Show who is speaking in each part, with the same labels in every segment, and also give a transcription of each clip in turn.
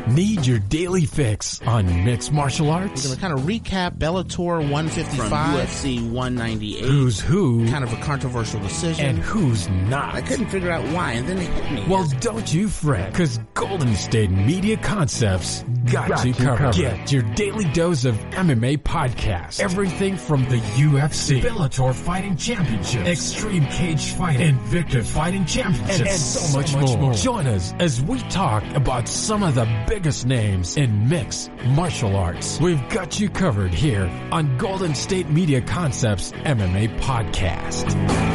Speaker 1: Need your daily fix on mixed martial arts?
Speaker 2: We're going to kind of recap Bellator 155. From UFC 198.
Speaker 1: Who's who?
Speaker 2: Kind of a controversial decision.
Speaker 1: And who's not.
Speaker 2: I couldn't figure out why, and then it hit me.
Speaker 1: Well, don't you fret, because Golden State Media Concepts got you covered. Get your daily dose of MMA podcast. Everything from the UFC, Bellator Fighting Championships, Extreme Cage Fighting, Invicta Fighting Championships, and so much more. Join us as we talk about some of the biggest names in mixed martial arts. We've got you covered here on Golden State Media Concepts MMA Podcast.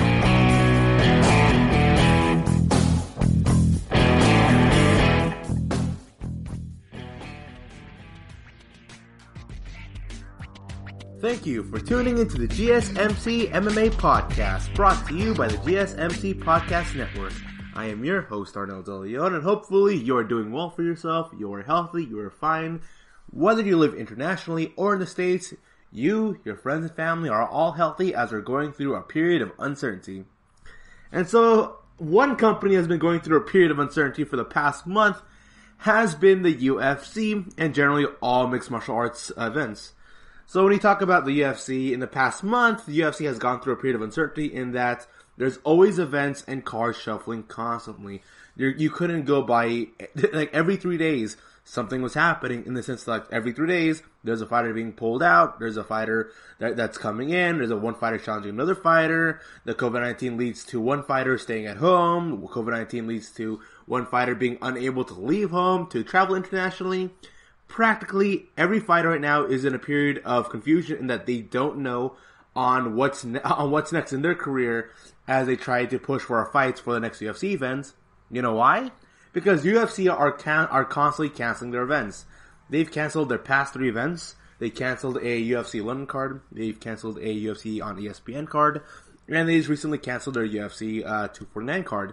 Speaker 3: Thank you for tuning into the GSMC MMA Podcast, brought to you by the GSMC Podcast Network. I am your host, Arnold De Leon, and hopefully you are doing well for yourself, you are healthy, you are fine. Whether you live internationally or in the States, you, your friends and family are all healthy as we're going through a period of uncertainty. And so, one company has been going through a period of uncertainty for the past month has been the UFC and generally all mixed martial arts events. So when you talk about the UFC in the past month, the UFC has gone through a period of uncertainty in that there's always events and cards shuffling constantly. You couldn't go by, like every 3 days, something was happening in the sense that like every 3 days, there's a fighter being pulled out, there's a fighter that's coming in, there's one fighter challenging another fighter, the COVID-19 leads to one fighter staying at home, COVID-19 leads to one fighter being unable to leave home, to travel internationally. Practically every fighter right now is in a period of confusion in that they don't know on what's next in their career as they try to push for our fights for the next UFC events. You know why? Because UFC are constantly canceling their events. They've canceled their past 3 events. They canceled a UFC London card. They've canceled a UFC on ESPN card. And they just recently canceled their UFC 249 card.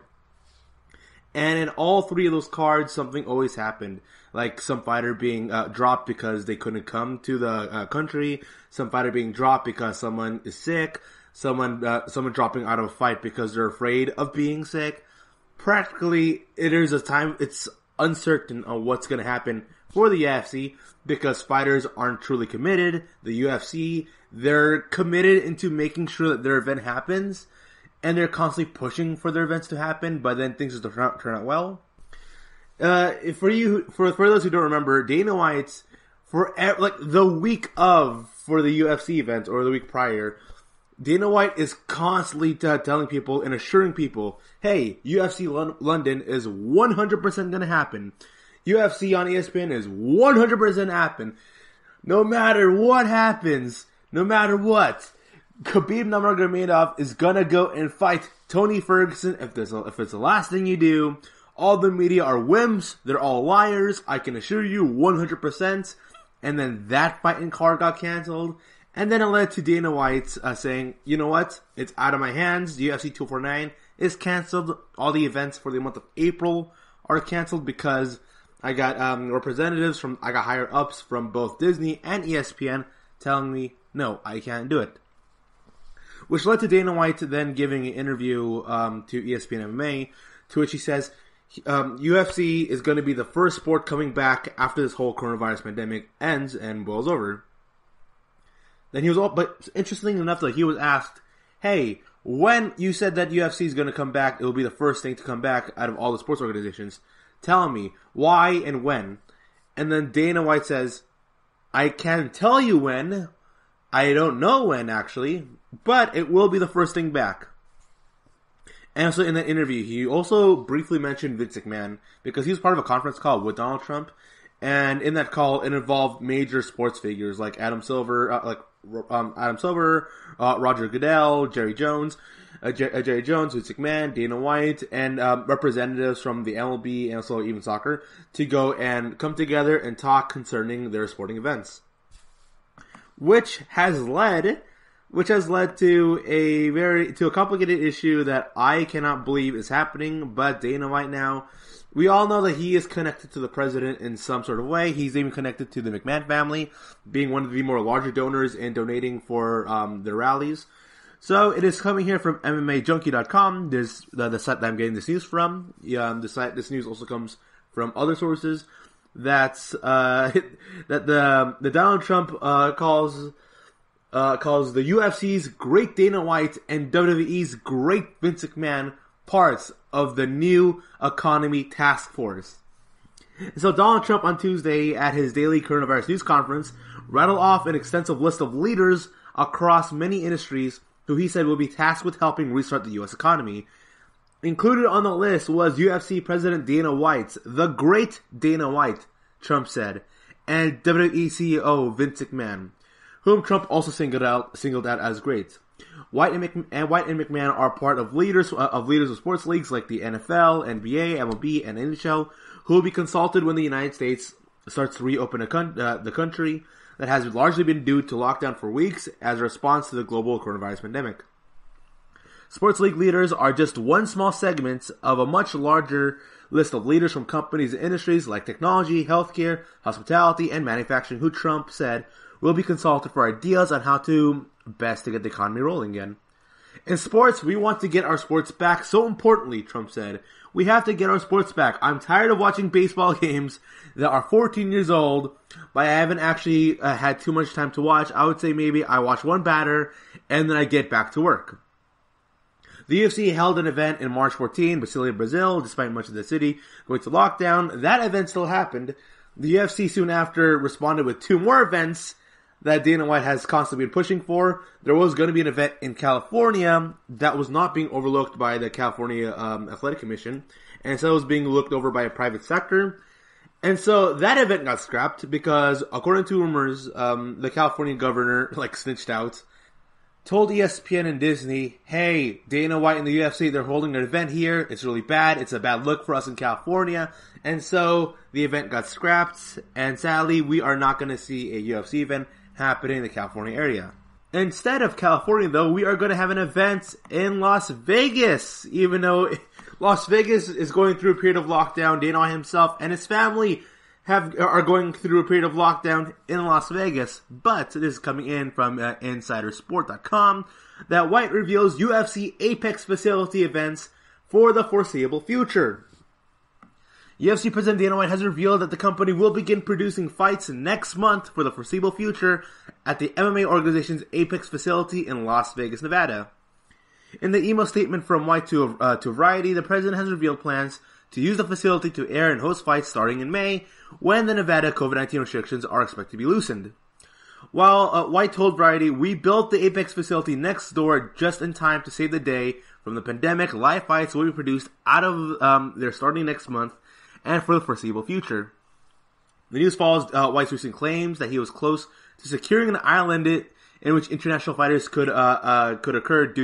Speaker 3: And in all 3 of those cards, something always happened. Like some fighter being dropped because they couldn't come to the country. Some fighter being dropped because someone is sick. Someone dropping out of a fight because they're afraid of being sick. Practically, there's a time, it's uncertain on what's going to happen for the UFC because fighters aren't truly committed. The UFC, they're committed into making sure that their event happens. And they're constantly pushing for their events to happen, but then things just turn out well. For those who don't remember, Dana White's for the week for the UFC event or the week prior, Dana White is constantly telling people and assuring people, "Hey, UFC London is 100% going to happen. UFC on ESPN is 100% happen. No matter what happens, no matter what." Khabib Nurmagomedov is gonna go and fight Tony Ferguson if it's the last thing you do. All the media are wimps. They're all liars. I can assure you 100%. And then that fight in card got canceled. And then it led to Dana White saying, you know what? It's out of my hands. The UFC 249 is canceled. All the events for the month of April are canceled because I got representatives I got higher ups from both Disney and ESPN telling me, no, I can't do it. Which led to Dana White then giving an interview to ESPN MMA, to which he says UFC is going to be the first sport coming back after this whole coronavirus pandemic ends and boils over. Then but interesting enough that he was asked, hey, when you said that UFC is going to come back, it will be the first thing to come back out of all the sports organizations. Tell me why and when. And then Dana White says, I can't tell you when. I don't know when, actually, but it will be the first thing back. And also in that interview, he also briefly mentioned Vince McMahon, because he was part of a conference call with Donald Trump, and in that call, it involved major sports figures like Adam Silver, Roger Goodell, Jerry Jones, Vince McMahon, Dana White, and representatives from the MLB and also even soccer to go and come together and talk concerning their sporting events. Which has led to a complicated issue that I cannot believe is happening, but Dana White now, we all know that he is connected to the president in some sort of way. He's even connected to the McMahon family, being one of the more larger donors and donating for their rallies. So it is coming here from MMAJunkie.com. There's the site that I'm getting this news from. This news also comes from other sources. that the Donald Trump calls the UFC's great Dana White and WWE's great Vince McMahon parts of the new economy task force. So Donald Trump on Tuesday at his daily coronavirus news conference rattled off an extensive list of leaders across many industries who he said will be tasked with helping restart the U.S. economy. Included on the list was UFC President Dana White, the great Dana White, Trump said, and WWE CEO Vince McMahon, whom Trump also singled out as great. White and McMahon are part of leaders of sports leagues like the NFL, NBA, MLB, and NHL, who will be consulted when the United States starts to reopen the country that has largely been due to lockdown for weeks as a response to the global coronavirus pandemic. Sports league leaders are just one small segment of a much larger list of leaders from companies and industries like technology, healthcare, hospitality, and manufacturing, who Trump said will be consulted for ideas on how to best to get the economy rolling again. In sports, we want to get our sports back. So importantly, Trump said, we have to get our sports back. I'm tired of watching baseball games that are 14 years old, but I haven't actually had too much time to watch. I would say maybe I watch one batter, and then I get back to work. The UFC held an event in March 14, Brasilia, Brazil, despite much of the city going to lockdown. That event still happened. The UFC soon after responded with 2 more events that Dana White has constantly been pushing for. There was going to be an event in California that was not being overlooked by the California Athletic Commission, and so it was being looked over by a private sector. And so that event got scrapped because, according to rumors, the California governor, snitched out, told ESPN and Disney, hey, Dana White and the UFC, they're holding an event here. It's really bad. It's a bad look for us in California. And so the event got scrapped, and sadly, we are not going to see a UFC event happening in the California area. Instead of California, though, we are going to have an event in Las Vegas. Even though Las Vegas is going through a period of lockdown, Dana White himself and his family are going through a period of lockdown in Las Vegas. But this is coming in from InsiderSport.com that White reveals UFC Apex facility events for the foreseeable future. UFC President Dana White has revealed that the company will begin producing fights next month for the foreseeable future at the MMA organization's Apex facility in Las Vegas, Nevada. In the email statement from White to Variety, the president has revealed plans to use the facility to air and host fights starting in May, when the Nevada COVID-19 restrictions are expected to be loosened. While White told Variety, we built the Apex facility next door just in time to save the day from the pandemic. Live fights will be produced out of there starting next month and for the foreseeable future. The news follows White's recent claims that he was close to securing an island in which international fighters could occur due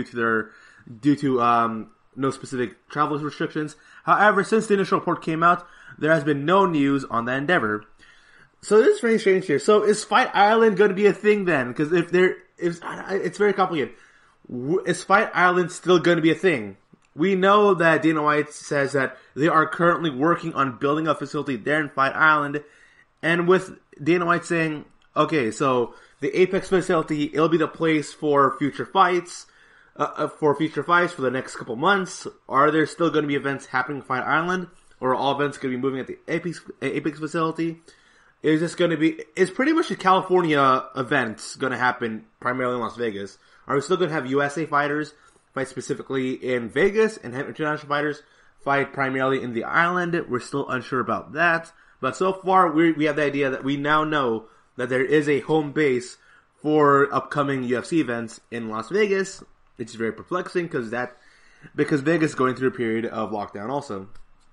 Speaker 3: to no specific travel restrictions. However, since the initial report came out, there has been no news on that endeavor. So this is very strange here. So is Fight Island going to be a thing then? Because it's very complicated. Is Fight Island still going to be a thing? We know that Dana White says that they are currently working on building a facility there in Fight Island, and with Dana White saying, okay, so the Apex facility, it'll be the place for future fights for the next couple months. Are there still going to be events happening in Fight Island, or are all events going to be moving at the Apex facility? Is pretty much a California event going to happen primarily in Las Vegas? Are we still going to have USA fighters fight specifically in Vegas and have international fighters fight primarily in the island? We're still unsure about that. But so far, we have the idea that we now know that there is a home base for upcoming UFC events in Las Vegas. It's very perplexing because Vegas is going through a period of lockdown also.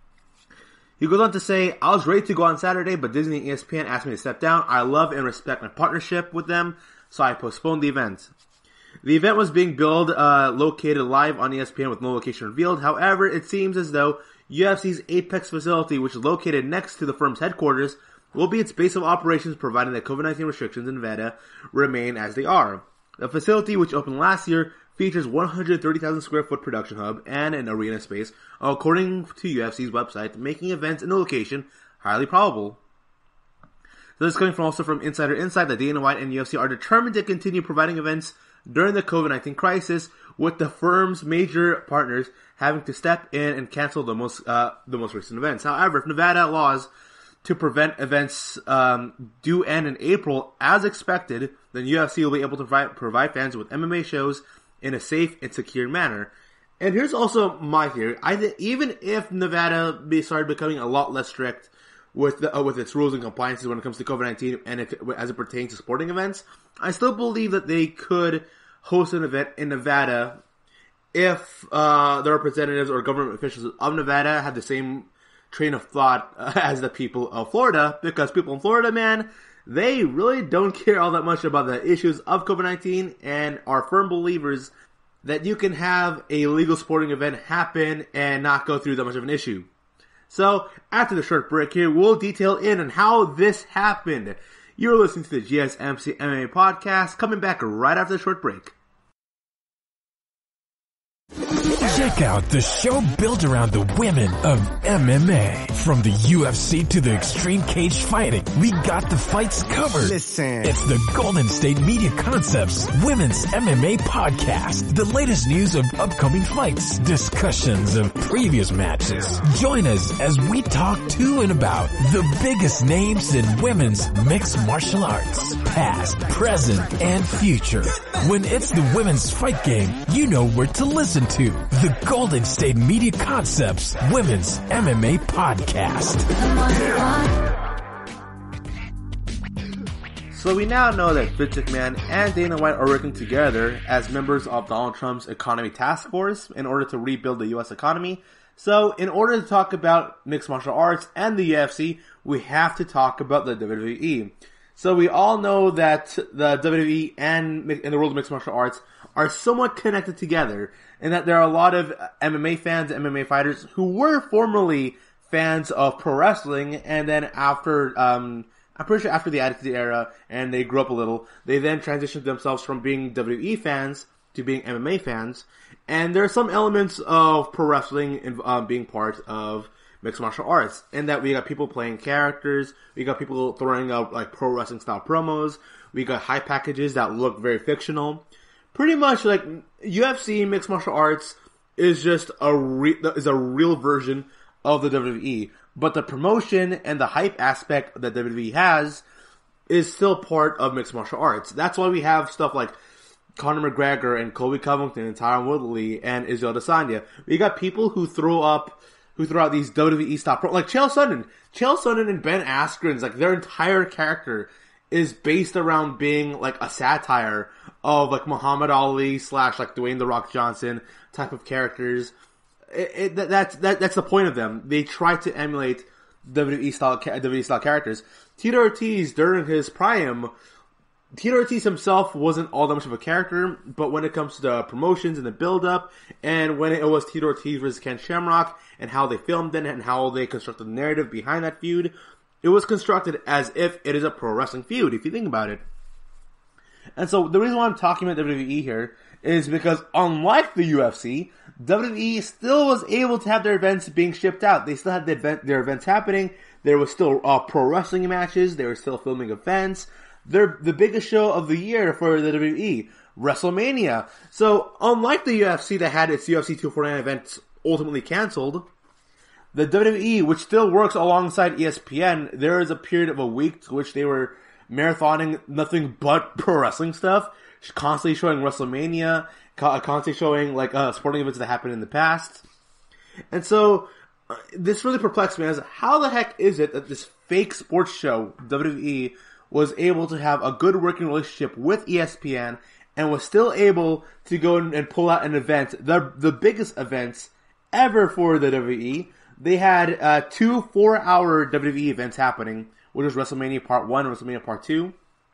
Speaker 3: He goes on to say, I was ready to go on Saturday, but Disney and ESPN asked me to step down. I love and respect my partnership with them, so I postponed the event. The event was being billed located live on ESPN with no location revealed. However, it seems as though UFC's Apex facility, which is located next to the firm's headquarters, will be its base of operations, providing that COVID-19 restrictions in Nevada remain as they are. The facility, which opened last year, features 130,000 square foot production hub and an arena space, according to UFC's website, making events in the location highly probable. So this is coming from Insider Insight that Dana White and UFC are determined to continue providing events during the COVID-19 crisis, with the firm's major partners having to step in and cancel the most recent events. However, if Nevada laws to prevent events due end in April as expected, then UFC will be able to provide fans with MMA shows in a safe and secure manner. And here's also my theory. I think even if Nevada started becoming a lot less strict with its rules and compliances when it comes to COVID-19 and as it pertains to sporting events, I still believe that they could host an event in Nevada if the representatives or government officials of Nevada had the same train of thought as the people of Florida, because people in Florida, man, they really don't care all that much about the issues of COVID-19 and are firm believers that you can have a legal sporting event happen and not go through that much of an issue. So, after the short break here, we'll detail in on how this happened. You're listening to the GSMC MMA podcast, coming back right after the short break.
Speaker 1: Check out the show built around the women of MMA. From the UFC to the extreme cage fighting, we got the fights covered.
Speaker 2: Listen.
Speaker 1: It's the Golden State Media Concepts Women's MMA Podcast. The latest news of upcoming fights, discussions of previous matches. Join us as we talk to and about the biggest names in women's mixed martial arts, past, present, and future. When it's the women's fight game, you know where to listen to. The Golden State Media Concepts Women's MMA Podcast.
Speaker 3: So we now know that Vince McMahon and Dana White are working together as members of Donald Trump's economy task force in order to rebuild the U.S. economy. So in order to talk about mixed martial arts and the UFC, we have to talk about the WWE. So we all know that the WWE and the world of mixed martial arts are somewhat connected together, and that there are a lot of MMA fans, MMA fighters who were formerly fans of pro wrestling, and then after, I'm pretty sure after the Attitude Era, and they grew up a little, they then transitioned themselves from being WWE fans to being MMA fans, and there are some elements of pro wrestling in, being part of mixed martial arts, in that we got people playing characters, we got people throwing out like pro wrestling style promos, we got hype packages that look very fictional. Pretty much like UFC mixed martial arts is just a real version of the WWE, but the promotion and the hype aspect that WWE has is still part of mixed martial arts. That's why we have stuff like Conor McGregor and Colby Covington and Tyron Woodley and Israel Adesanya. We got people who throw out these WWE style like Chael Sonnen and Ben Askren's, like their entire character is based around being like a satire of like Muhammad Ali / like Dwayne The Rock Johnson type of characters. That's the point of them. They try to emulate WWE style characters. Tito Ortiz, during his prime, Tito Ortiz himself wasn't all that much of a character, but when it comes to the promotions and the build-up, and when it was Tito Ortiz versus Ken Shamrock, and how they filmed it, and how they constructed the narrative behind that feud, it was constructed as if it is a pro wrestling feud, if you think about it. And so, the reason why I'm talking about WWE here is because, unlike the UFC, WWE still was able to have their events being shipped out. They still had their events happening. There was still pro wrestling matches. They were still filming events. They're the biggest show of the year for the WWE, WrestleMania. So, unlike the UFC that had its UFC 249 events ultimately canceled, the WWE, which still works alongside ESPN, there is a period of a week to which they were marathoning nothing but pro wrestling stuff, constantly showing WrestleMania, constantly showing like sporting events that happened in the past. And so, this really perplexed me as how the heck is it that this fake sports show, WWE, was able to have a good working relationship with ESPN and was still able to go and pull out an event, the biggest events ever for the WWE. They had 2 4-hour WWE events happening, which was WrestleMania Part 1 and WrestleMania Part 2.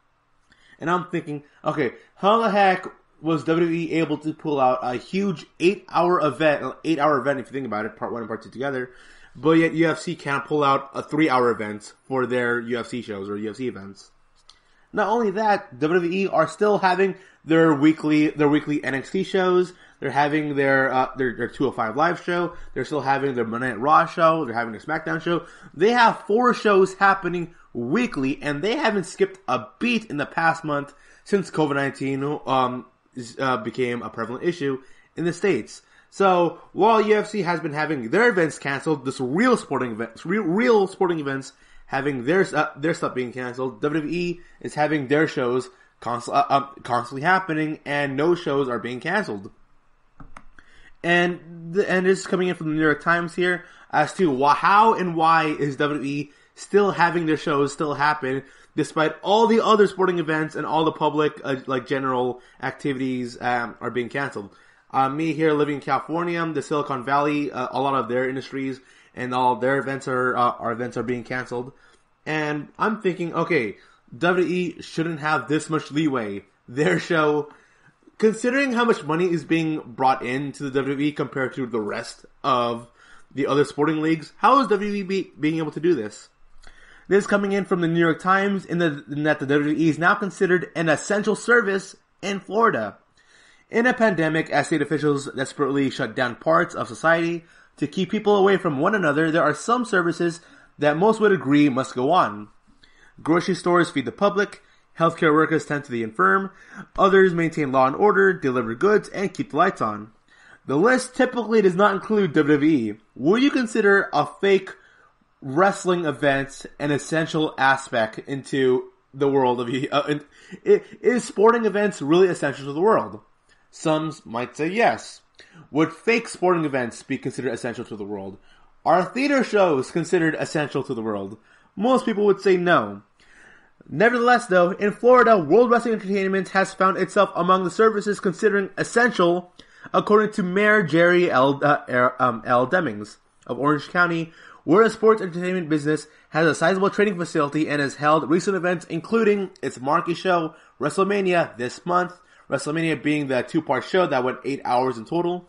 Speaker 3: And I'm thinking, okay, how the heck was WWE able to pull out a huge 8-hour event if you think about it, Part 1 and Part 2 together, but yet UFC can't pull out a 3-hour event for their UFC shows or UFC events. Not only that, WWE are still having their weekly NXT shows. They're having their 205 Live show. They're still having their Monday Night Raw show. They're having their SmackDown show. They have 4 shows happening weekly, and they haven't skipped a beat in the past month since COVID-19 became a prevalent issue in the States. So, while UFC has been having their events canceled, real sporting events having their stuff being canceled. WWE is having their shows constantly happening, and no shows are being canceled. And this is coming in from the New York Times here as to how and why is WWE still having their shows still happen despite all the other sporting events and all the public general activities are being canceled. Me here living in California, the Silicon Valley, a lot of their industries and all their events are being canceled. And I'm thinking, okay, WWE shouldn't have this much leeway. Their show, considering how much money is being brought into the WWE compared to the rest of the other sporting leagues, how is WWE being able to do this? This is coming in from the New York Times in that the WWE is now considered an essential service in Florida. In a pandemic, as state officials desperately shut down parts of society to keep people away from one another, there are some services that most would agree must go on. Grocery stores feed the public, healthcare workers tend to the infirm, others maintain law and order, deliver goods, and keep the lights on. The list typically does not include WWE. Would you consider a fake wrestling event an essential aspect into the world of is sporting events really essential to the world? Some might say yes. Would fake sporting events be considered essential to the world? Are theater shows considered essential to the world? Most people would say no. Nevertheless, though, in Florida, World Wrestling Entertainment has found itself among the services considered essential, according to Mayor Jerry L. Demings of Orange County, where the sports entertainment business has a sizable training facility and has held recent events including its marquee show, WrestleMania, this month, WrestleMania being the two-part show that went 8 hours in total.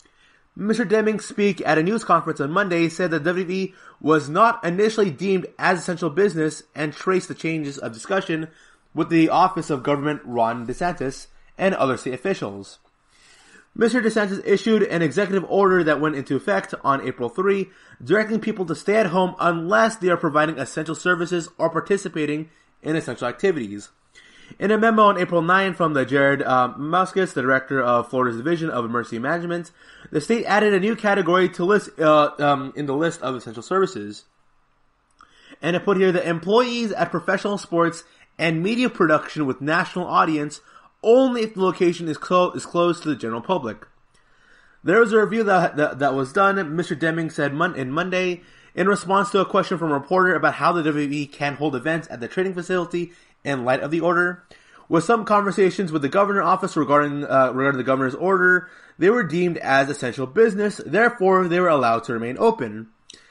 Speaker 3: Mr. Deming speak at a news conference on Monday said that WWE was not initially deemed as essential business and traced the changes of discussion with the Office of Government Ron DeSantis and other state officials. Mr. DeSantis issued an executive order that went into effect on April 3, directing people to stay at home unless they are providing essential services or participating in essential activities. In a memo on April 9 from the Jared Muskus, the director of Florida's Division of Emergency Management, the state added a new category to list in the list of essential services. And it put here that employees at professional sports and media production with national audience only if the location is closed to the general public. There was a review that was done. Mr. Deming said Monday in response to a question from a reporter about how the WWE can hold events at the training facility in light of the order. With some conversations with the governor office regarding the governor's order, they were deemed as essential business, therefore they were allowed to remain open.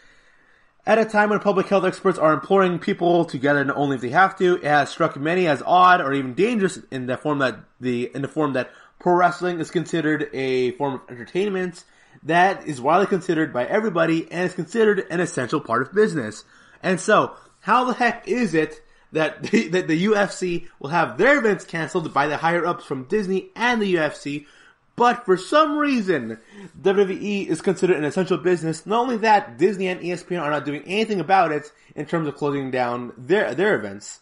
Speaker 3: At a time when public health experts are imploring people to gather only if they have to, it has struck many as odd or even dangerous in the form that pro wrestling is considered a form of entertainment that is widely considered by everybody and is considered an essential part of business. And so, how the heck is it that the UFC will have their events canceled by the higher-ups from Disney and the UFC, but for some reason, WWE is considered an essential business? Not only that, Disney and ESPN are not doing anything about it in terms of closing down their events.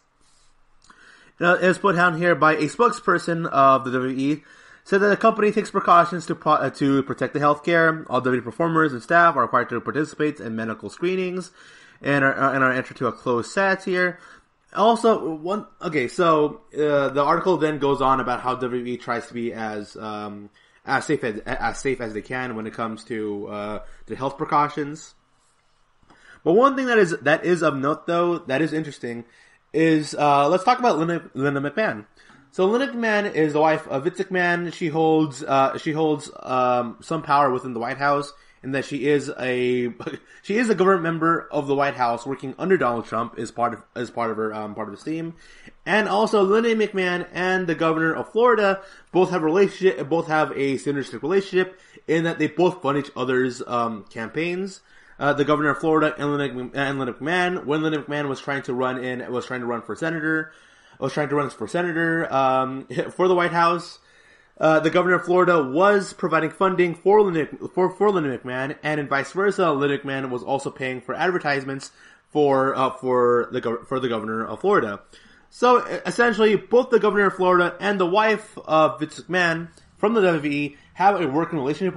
Speaker 3: Now, it was put down here by a spokesperson of the WWE, said that the company takes precautions to protect the healthcare. All WWE performers and staff are required to participate in medical screenings and are entered to a closed set here. Also, the article then goes on about how WWE tries to be as safe as they can when it comes to health precautions. But one thing that is of note, though, that is interesting, is let's talk about Linda McMahon. So Linda McMahon is the wife of Vince McMahon. She holds some power within the White House, in that she is a government member of the White House working under Donald Trump as part of his team. And also Linda McMahon and the governor of Florida both have a synergistic relationship in that they both fund each other's campaigns. The governor of Florida and Linda McMahon, when Linda McMahon was trying to run for senator for the White House, the governor of Florida was providing funding for Linda McMahon, and vice versa. Linda McMahon was also paying for advertisements for the governor of Florida. So essentially, both the governor of Florida and the wife of Vince McMahon from the WWE have a working relationship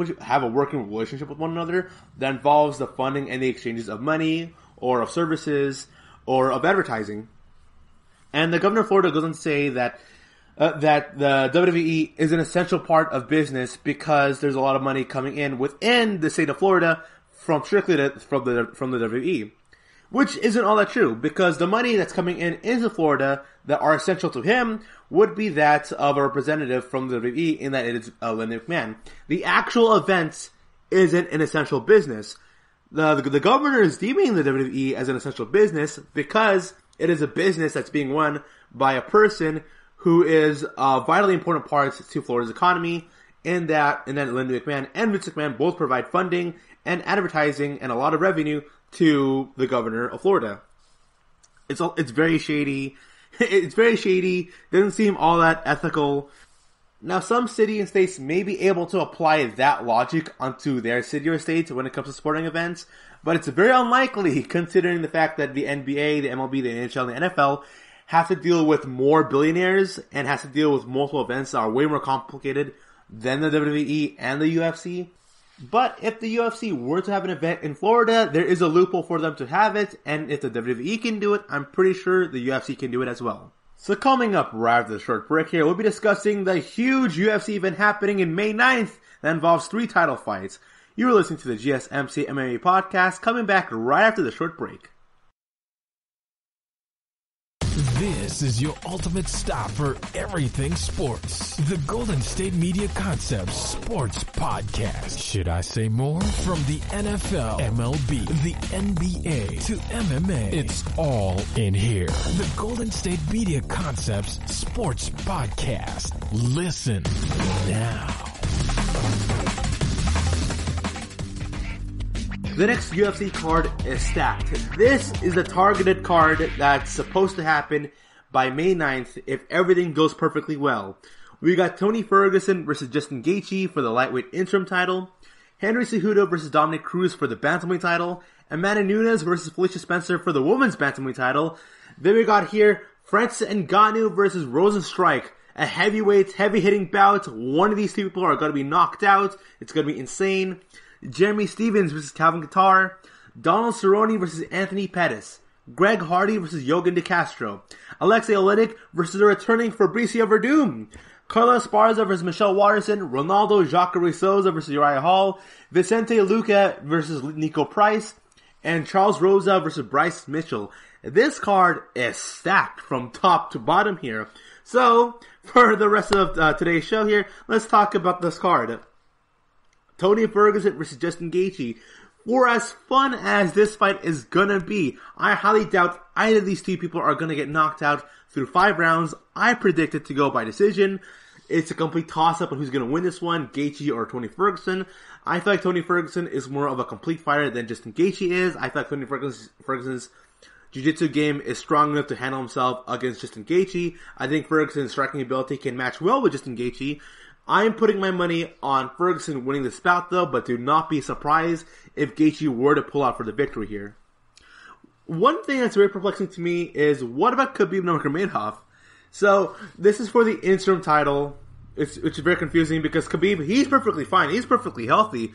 Speaker 3: with one another that involves the funding and the exchanges of money or of services or of advertising. And the governor of Florida goes on to say that the WWE is an essential part of business because there's a lot of money coming in within the state of Florida from the WWE. Which isn't all that true, because the money that's coming in into Florida that are essential to him would be that of a representative from the WWE, in that it is Linda McMahon. The actual event isn't an essential business. The governor is deeming the WWE as an essential business because it is a business that's being run by a person who is a vitally important part to Florida's economy, and that Linda McMahon and Vince McMahon both provide funding and advertising and a lot of revenue to the governor of Florida. It's very shady. It's very shady. Doesn't seem all that ethical. Now, some cities and states may be able to apply that logic onto their city or state when it comes to sporting events, but it's very unlikely considering the fact that the NBA, the MLB, the NHL, and the NFL have to deal with more billionaires and has to deal with multiple events that are way more complicated than the WWE and the UFC. But if the UFC were to have an event in Florida, there is a loophole for them to have it, and if the WWE can do it, I'm pretty sure the UFC can do it as well. So coming up right after the short break here, we'll be discussing the huge UFC event happening in May 9th that involves 3 title fights. You are listening to the GSMC MMA podcast, coming back right after the short break.
Speaker 1: This is your ultimate stop for everything sports. The Golden State Media Concepts Sports Podcast. Should I say more? From the NFL, MLB, the NBA to MMA, it's all in here. The Golden State Media Concepts Sports Podcast. Listen now.
Speaker 3: The next UFC card is stacked. This is the targeted card that's supposed to happen by May 9th if everything goes perfectly well. We got Tony Ferguson versus Justin Gaethje for the lightweight interim title, Henry Cejudo versus Dominic Cruz for the bantamweight title, Amanda Nunes versus Felicia Spencer for the women's bantamweight title. Then we got here Francis Ngannou versus Rosenstrike. A heavyweight, heavy-hitting bout. One of these two people are going to be knocked out. It's going to be insane. Jeremy Stevens versus Calvin Kattar, Donald Cerrone versus Anthony Pettis, Greg Hardy versus Yogan De Castro, Alexei Oleinik versus the returning Fabricio Verdum, Carla Esparza versus Michelle Watterson, Ronaldo Jacare Souza versus Uriah Hall, Vicente Luque versus Nico Price, and Charles Rosa versus Bryce Mitchell. This card is stacked from top to bottom here. So, for the rest of today's show here, let's talk about this card. Tony Ferguson versus Justin Gaethje. For as fun as this fight is gonna be, I highly doubt either of these two people are gonna get knocked out through 5 rounds. I predict it to go by decision. It's a complete toss-up on who's gonna win this one, Gaethje or Tony Ferguson. I feel like Tony Ferguson is more of a complete fighter than Justin Gaethje is. I feel like Tony Ferguson's jiu-jitsu game is strong enough to handle himself against Justin Gaethje. I think Ferguson's striking ability can match well with Justin Gaethje. I'm putting my money on Ferguson winning this bout though, but do not be surprised if Gaethje were to pull out for the victory here. One thing that's very perplexing to me is, what about Khabib Nurmagomedov? So, this is for the interim title, which is very confusing because Khabib, he's perfectly fine, he's perfectly healthy.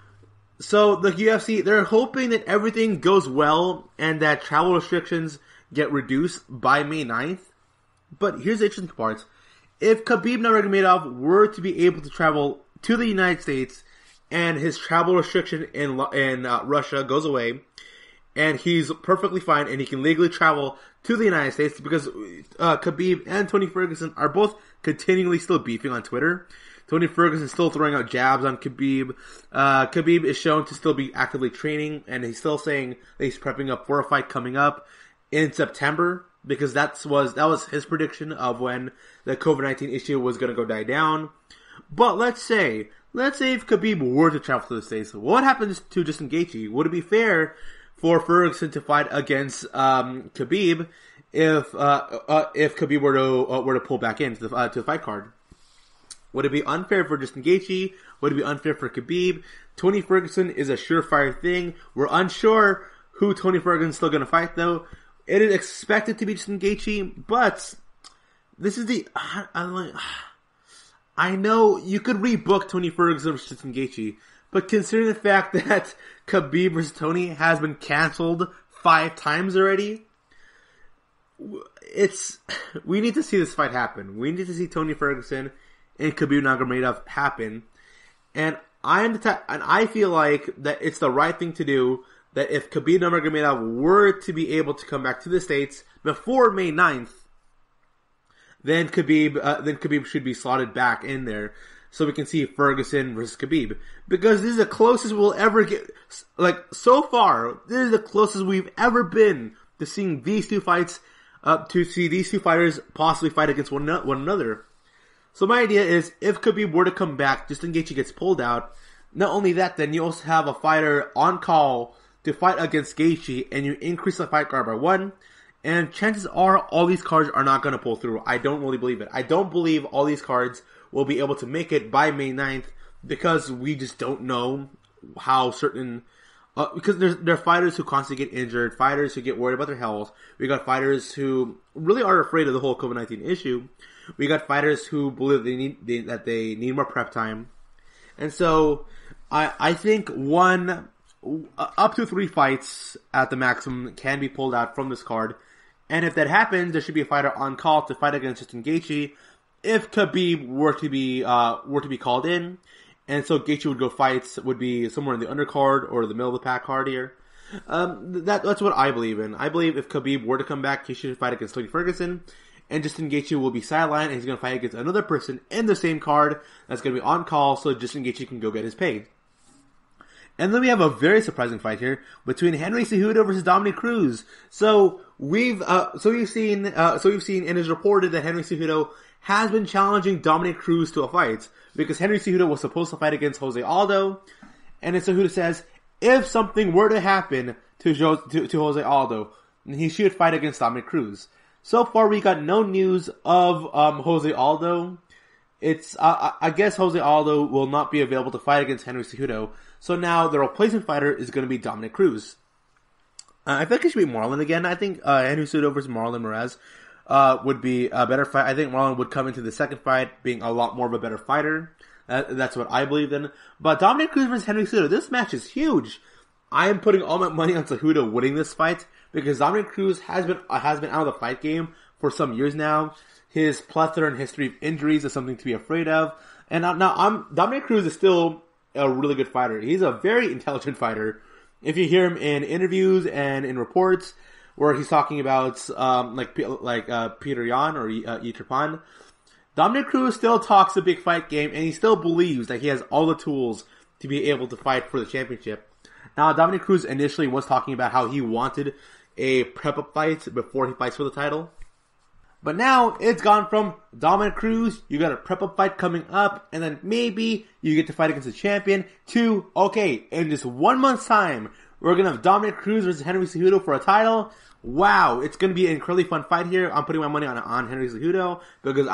Speaker 3: So, the UFC, they're hoping that everything goes well and that travel restrictions get reduced by May 9th. But here's the interesting part. If Khabib Nurmagomedov were to be able to travel to the United States and his travel restriction in Russia goes away and he's perfectly fine and he can legally travel to the United States, because Khabib and Tony Ferguson are both continually still beefing on Twitter. Tony Ferguson is still throwing out jabs on Khabib. Khabib is shown to still be actively training, and he's still saying that he's prepping up for a fight coming up in September, because that was his prediction of when the COVID-19 issue was going to go die down. But let's say if Khabib were to travel to the States, what happens to Justin Gaethje? Would it be fair for Ferguson to fight against Khabib if Khabib were to pull back into the fight card? Would it be unfair for Justin Gaethje? Would it be unfair for Khabib? Tony Ferguson is a surefire thing. We're unsure who Tony Ferguson's still going to fight though. It is expected to be Justin Gaethje, but this is the... I know you could rebook Tony Ferguson versus Justin Gaethje, but considering the fact that Khabib versus Tony has been canceled 5 times already, we need to see this fight happen. We need to see Tony Ferguson and Khabib Nurmagomedov happen. And I feel like that it's the right thing to do, that if Khabib Nurmagomedov were to be able to come back to the States before May 9th, then Khabib should be slotted back in there so we can see Ferguson versus Khabib. Because this is the closest we'll ever get, like, so far, this is the closest we've ever been to seeing these two fights, to see these two fighters possibly fight against one another. So my idea is, if Khabib were to come back, just in case he gets pulled out, not only that, then you also have a fighter on call to fight against Gaethje, and you increase the fight card by 1, and chances are all these cards are not going to pull through. I don't really believe it. I don't believe all these cards will be able to make it by May 9th, because we just don't know how certain... because there are fighters who constantly get injured, fighters who get worried about their health. We got fighters who really are afraid of the whole COVID-19 issue. We got fighters who believe that they need more prep time. And so, I think up to 3 fights at the maximum can be pulled out from this card. And if that happens, there should be a fighter on call to fight against Justin Gaethje if Khabib were to be called in. And so Gaethje would go fights, would be somewhere in the undercard or the middle of the pack card here. That's what I believe in. I believe if Khabib were to come back, he should fight against Tony Ferguson. And Justin Gaethje will be sidelined, and he's going to fight against another person in the same card that's going to be on call, so Justin Gaethje can go get his pay. And then we have a very surprising fight here between Henry Cejudo versus Dominick Cruz. So we've seen, and it's reported that Henry Cejudo has been challenging Dominick Cruz to a fight, because Henry Cejudo was supposed to fight against Jose Aldo, and then Cejudo says, if something were to happen to Jose Aldo, then he should fight against Dominick Cruz. So far, we got no news of Jose Aldo. I guess Jose Aldo will not be available to fight against Henry Cejudo. So now the replacement fighter is going to be Dominick Cruz. I think it should be Marlon again. I think Henry Cejudo versus Marlon Moraes would be a better fight. I think Marlon would come into the second fight being a lot more of a better fighter. That's what I believe in. But Dominick Cruz versus Henry Cejudo, this match is huge. I am putting all my money on Cejudo winning this fight, because Dominick Cruz has been out of the fight game for some years now. His plethora and history of injuries is something to be afraid of. And now Dominick Cruz is still a really good fighter. He's a very intelligent fighter. If you hear him in interviews and in reports where he's talking about like Peter Yan or Yetur Pan, Dominick Cruz still talks a big fight game, and he still believes that he has all the tools to be able to fight for the championship. Now, Dominick Cruz initially was talking about how he wanted a prep-up fight before he fights for the title. But now, it's gone from Dominick Cruz, you got a prep-up fight coming up, and then maybe you get to fight against the champion, to, okay, in just 1 month's time, we're gonna have Dominick Cruz versus Henry Cejudo for a title. Wow, it's gonna be an incredibly fun fight here. I'm putting my money on Henry Cejudo, because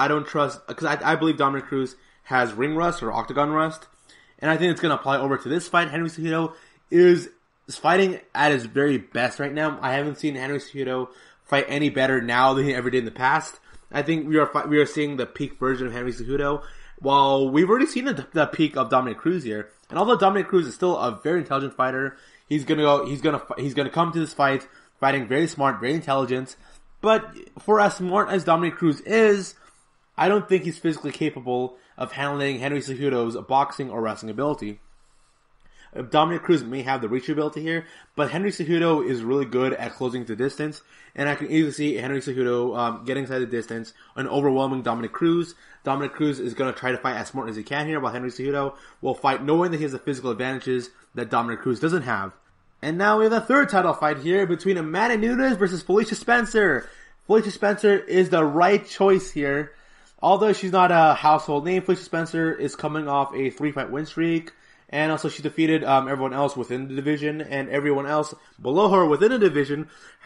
Speaker 3: I believe Dominick Cruz has ring rust or octagon rust, and I think it's gonna apply over to this fight. Henry Cejudo is fighting at his very best right now. I haven't seen Henry Cejudo fight any better now than he ever did in the past. I think we are seeing the peak version of Henry Cejudo, while we've already seen the peak of Dominick Cruz here. And although Dominick Cruz is still a very intelligent fighter, he's gonna come to this fight fighting very smart, very intelligent. But for as smart as Dominick Cruz is, I don't think he's physically capable of handling Henry Cejudo's boxing or wrestling ability. Dominick Cruz may have the reachability here, but Henry Cejudo is really good at closing the distance, and I can easily see Henry Cejudo getting inside the distance and overwhelming Dominick Cruz. Dominick Cruz is going to try to fight as smart as he can here, while Henry Cejudo will fight knowing that he has the physical advantages that Dominick Cruz doesn't have. And now we have the third title fight here between Amanda Nunes versus Felicia Spencer. Felicia Spencer is the right choice here. Although she's not a household name, Felicia Spencer is coming off a 3-fight win streak. And also she defeated everyone else within the division, and everyone else below her within the division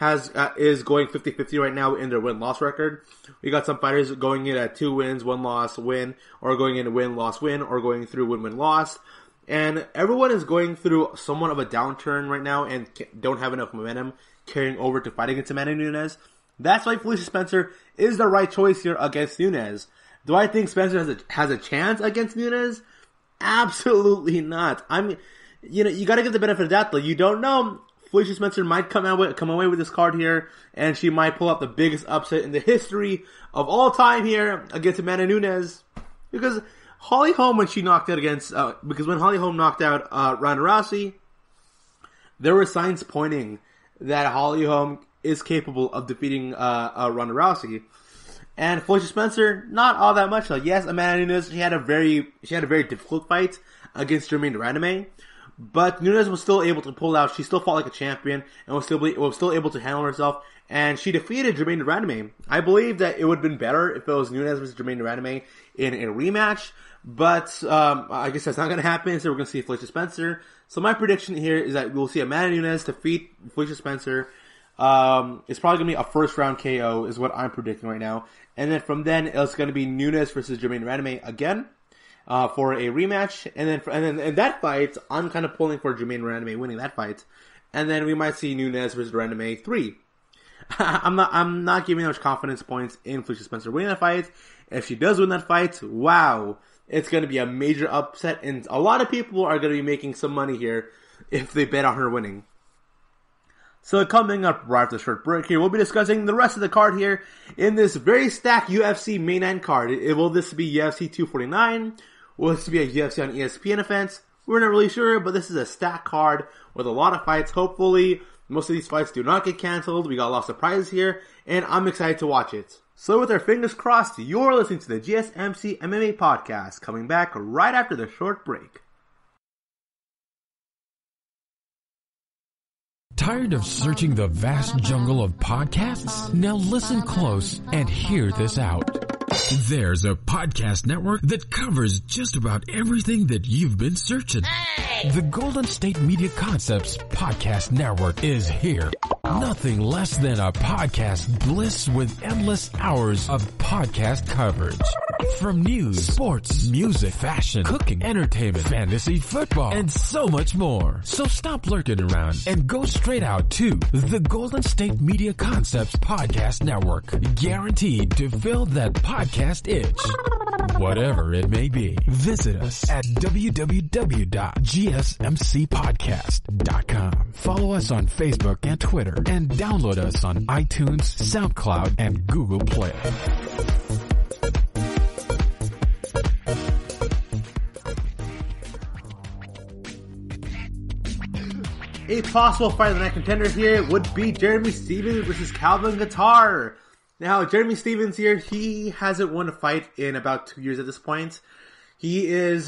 Speaker 3: is going 50-50 right now in their win-loss record. We got some fighters going in at 2 wins, 1 loss, win, or going in win, loss, win, or going through win, loss. And everyone is going through somewhat of a downturn right now and don't have enough momentum carrying over to fight against Amanda Nunes. That's why Felicia Spencer is the right choice here against Nunes. Do I think Spencer has a chance against Nunes? Absolutely not. I mean, you gotta give the benefit of the doubt though. You don't know. Felicia Spencer might come away with this card here, and she might pull out the biggest upset in the history of all time here against Amanda Nunes. Because Holly Holm, when she knocked out when Holly Holm knocked out Ronda Rousey, there were signs pointing that Holly Holm is capable of defeating Ronda Rousey. And Felicia Spencer, not all that much. Like, yes, Amanda Nunes, she had a very difficult fight against Germaine de Randamie, but Nunes was still able to pull out. She still fought like a champion and was still able to handle herself. And she defeated Germaine de Randamie. I believe that it would have been better if it was Nunes versus Germaine de Randamie in a rematch, but I guess that's not going to happen. So we're going to see Felicia Spencer. So my prediction here is that we'll see Amanda Nunes defeat Felicia Spencer. It's probably going to be a first round KO is what I'm predicting right now. And then from then, it's going to be Nunes versus Germaine de Randamie again, for a rematch. And then in that fight, I'm kind of pulling for Germaine de Randamie winning that fight. And then we might see Nunes versus de Randamie 3. I'm not giving much confidence points in Felicia Spencer winning that fight. If she does win that fight, wow, it's going to be a major upset, and a lot of people are going to be making some money here if they bet on her winning. So coming up right after the short break here, we'll be discussing the rest of the card here in this very stacked UFC main event card. Will this be UFC 249? Will this be a UFC on ESPN event? We're not really sure, but this is a stacked card with a lot of fights. Hopefully, most of these fights do not get canceled. We got a lot of surprises here, and I'm excited to watch it. So with our fingers crossed, you're listening to the GSMC MMA podcast, coming back right after the short break.
Speaker 1: Tired of searching the vast jungle of podcasts? Now listen close and hear this out. There's a podcast network that covers just about everything that you've been searching. Hey! The Golden State Media Concepts Podcast Network is here. Nothing less than a podcast bliss with endless hours of podcast coverage. From news, sports, music, fashion, cooking, entertainment, fantasy, football, and so much more. So stop lurking around and go straight out to the Golden State Media Concepts Podcast Network. Guaranteed to fill that podcast itch. Whatever it may be. Visit us at www.gsmcpodcast.com. Follow us on Facebook and Twitter, and download us on iTunes, SoundCloud, and Google Play.
Speaker 3: A possible fight of the night contender here would be Jeremy Stephens versus Calvin Kattar. Now, Jeremy Stephens here, he hasn't won a fight in about 2 years at this point. He is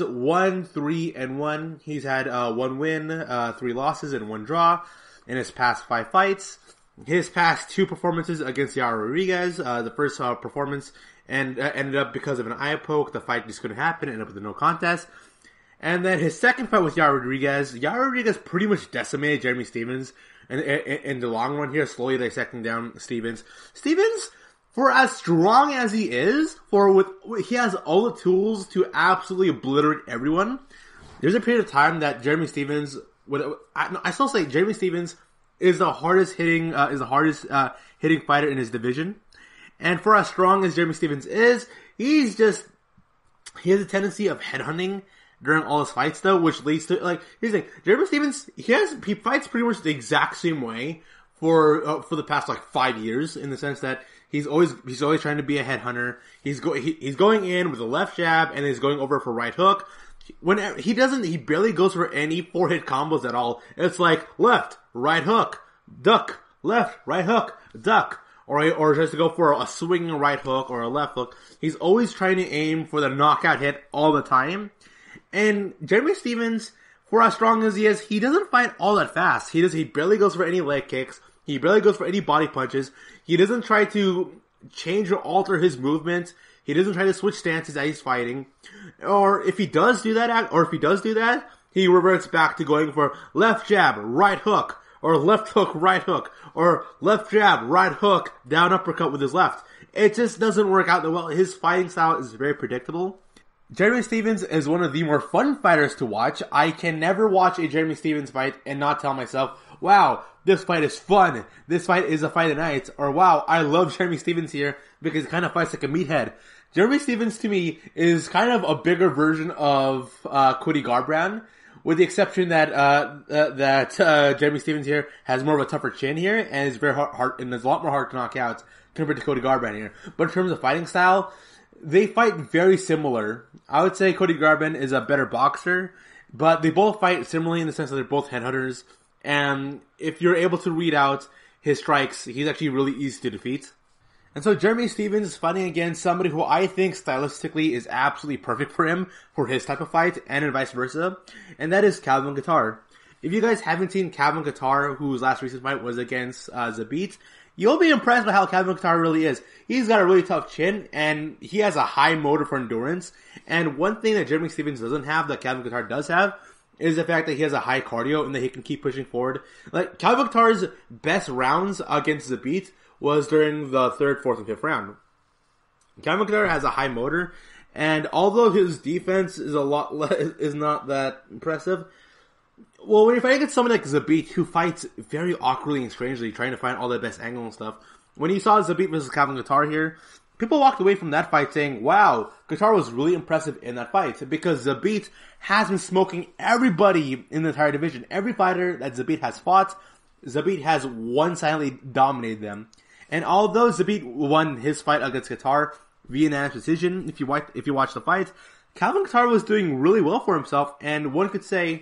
Speaker 3: 1-3-1. He's had 1 win, 3 losses, and 1 draw in his past 5 fights. His past 2 performances against Yair Rodriguez, the first performance ended up because of an eye poke. The fight just couldn't happen, ended up with a no contest. And then his second fight with Yair Rodriguez pretty much decimated Jeremy Stephens in the long run here, slowly dissecting down Stephens. Stephens, for as strong as he is, he has all the tools to absolutely obliterate everyone. There's a period of time that Jeremy Stephens, I still say Jeremy Stephens is the hardest hitting fighter in his division. And for as strong as Jeremy Stephens is, he has a tendency of headhunting during all his fights, though, which leads to, here's the thing, Jeremy Stephens, he fights pretty much the exact same way for the past, 5 years, in the sense that he's always trying to be a headhunter. He's going in with a left jab, and he's going over for right hook. He barely goes for any 4-hit combos at all. It's like, left, right hook, duck, left, right hook, duck. Or just to go for a swinging right hook or a left hook. He's always trying to aim for the knockout hit all the time. And Jeremy Stephens, for as strong as he is, he doesn't fight all that fast. He barely goes for any leg kicks. He barely goes for any body punches. He doesn't try to change or alter his movement. He doesn't try to switch stances as he's fighting. Or if he does do that, he reverts back to going for left jab, right hook, or left hook, right hook, or left jab, right hook, down uppercut with his left. It just doesn't work out that well. His fighting style is very predictable. Jeremy Stephens is one of the more fun fighters to watch. I can never watch a Jeremy Stephens fight and not tell myself, wow, this fight is fun. This fight is a fight of night. Or wow, I love Jeremy Stephens here because he kind of fights like a meathead. Jeremy Stephens to me is kind of a bigger version of Cody Garbrandt, with the exception that Jeremy Stephens here has more of a tougher chin here, and is very hard, and is a lot more hard to knock out compared to Cody Garbrandt here. But in terms of fighting style, they fight very similar. I would say Cody Garbrandt is a better boxer, but they both fight similarly in the sense that they're both headhunters. And if you're able to read out his strikes, he's actually really easy to defeat. And so Jeremy Stephens is fighting against somebody who I think stylistically is absolutely perfect for him, for his type of fight, and vice versa. And that is Calvin Kattar. If you guys haven't seen Calvin Kattar, whose last recent fight was against Zabit, you'll be impressed by how Calvin Kattar really is. He's got a really tough chin, and he has a high motor for endurance. And one thing that Jeremy Stephens doesn't have, that Calvin Kattar does have, is the fact that he has a high cardio and that he can keep pushing forward. Like, Calvin Kattar's best rounds against Zabit was during the 3rd, 4th, and 5th round. Calvin Kattar has a high motor, and although his defense is is not that impressive, well, when you're fighting against someone like Zabit, who fights very awkwardly and strangely, trying to find all the best angle and stuff, when you saw Zabit versus Calvin Kattar here, people walked away from that fight saying, wow, Kattar was really impressive in that fight, because Zabit has been smoking everybody in the entire division. Every fighter that Zabit has fought, Zabit has one-sidedly dominated them. And although Zabit won his fight against Kattar via unanimous decision, if you watch the fight, Calvin Kattar was doing really well for himself, and one could say,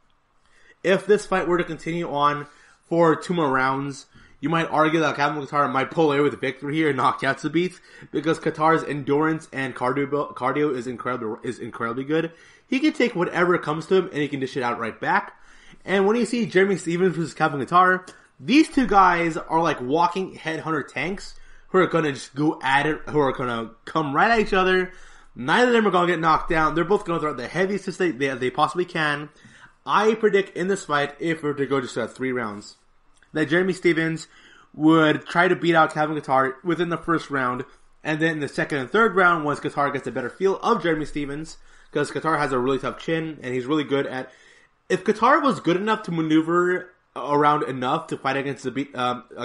Speaker 3: if this fight were to continue on for 2 more rounds, you might argue that Calvin Kattar might pull away with the victory here and knock out Zabit, because Kattar's endurance and cardio is incredibly good. He can take whatever comes to him and he can dish it out right back. And when you see Jeremy Stephens versus Calvin Kattar, these two guys are like walking headhunter tanks who are gonna just go at it, who are gonna come right at each other. Neither of them are gonna get knocked down. They're both gonna throw out the heaviest they possibly can. I predict in this fight, if we were to go just 3 rounds, that Jeremy Stephens would try to beat out Calvin Kattar within the first round, and then in the second and third round, once Kattar gets a better feel of Jeremy Stephens, because Kattar has a really tough chin, and he's really good at... If Kattar was good enough to maneuver around enough to fight against the beat,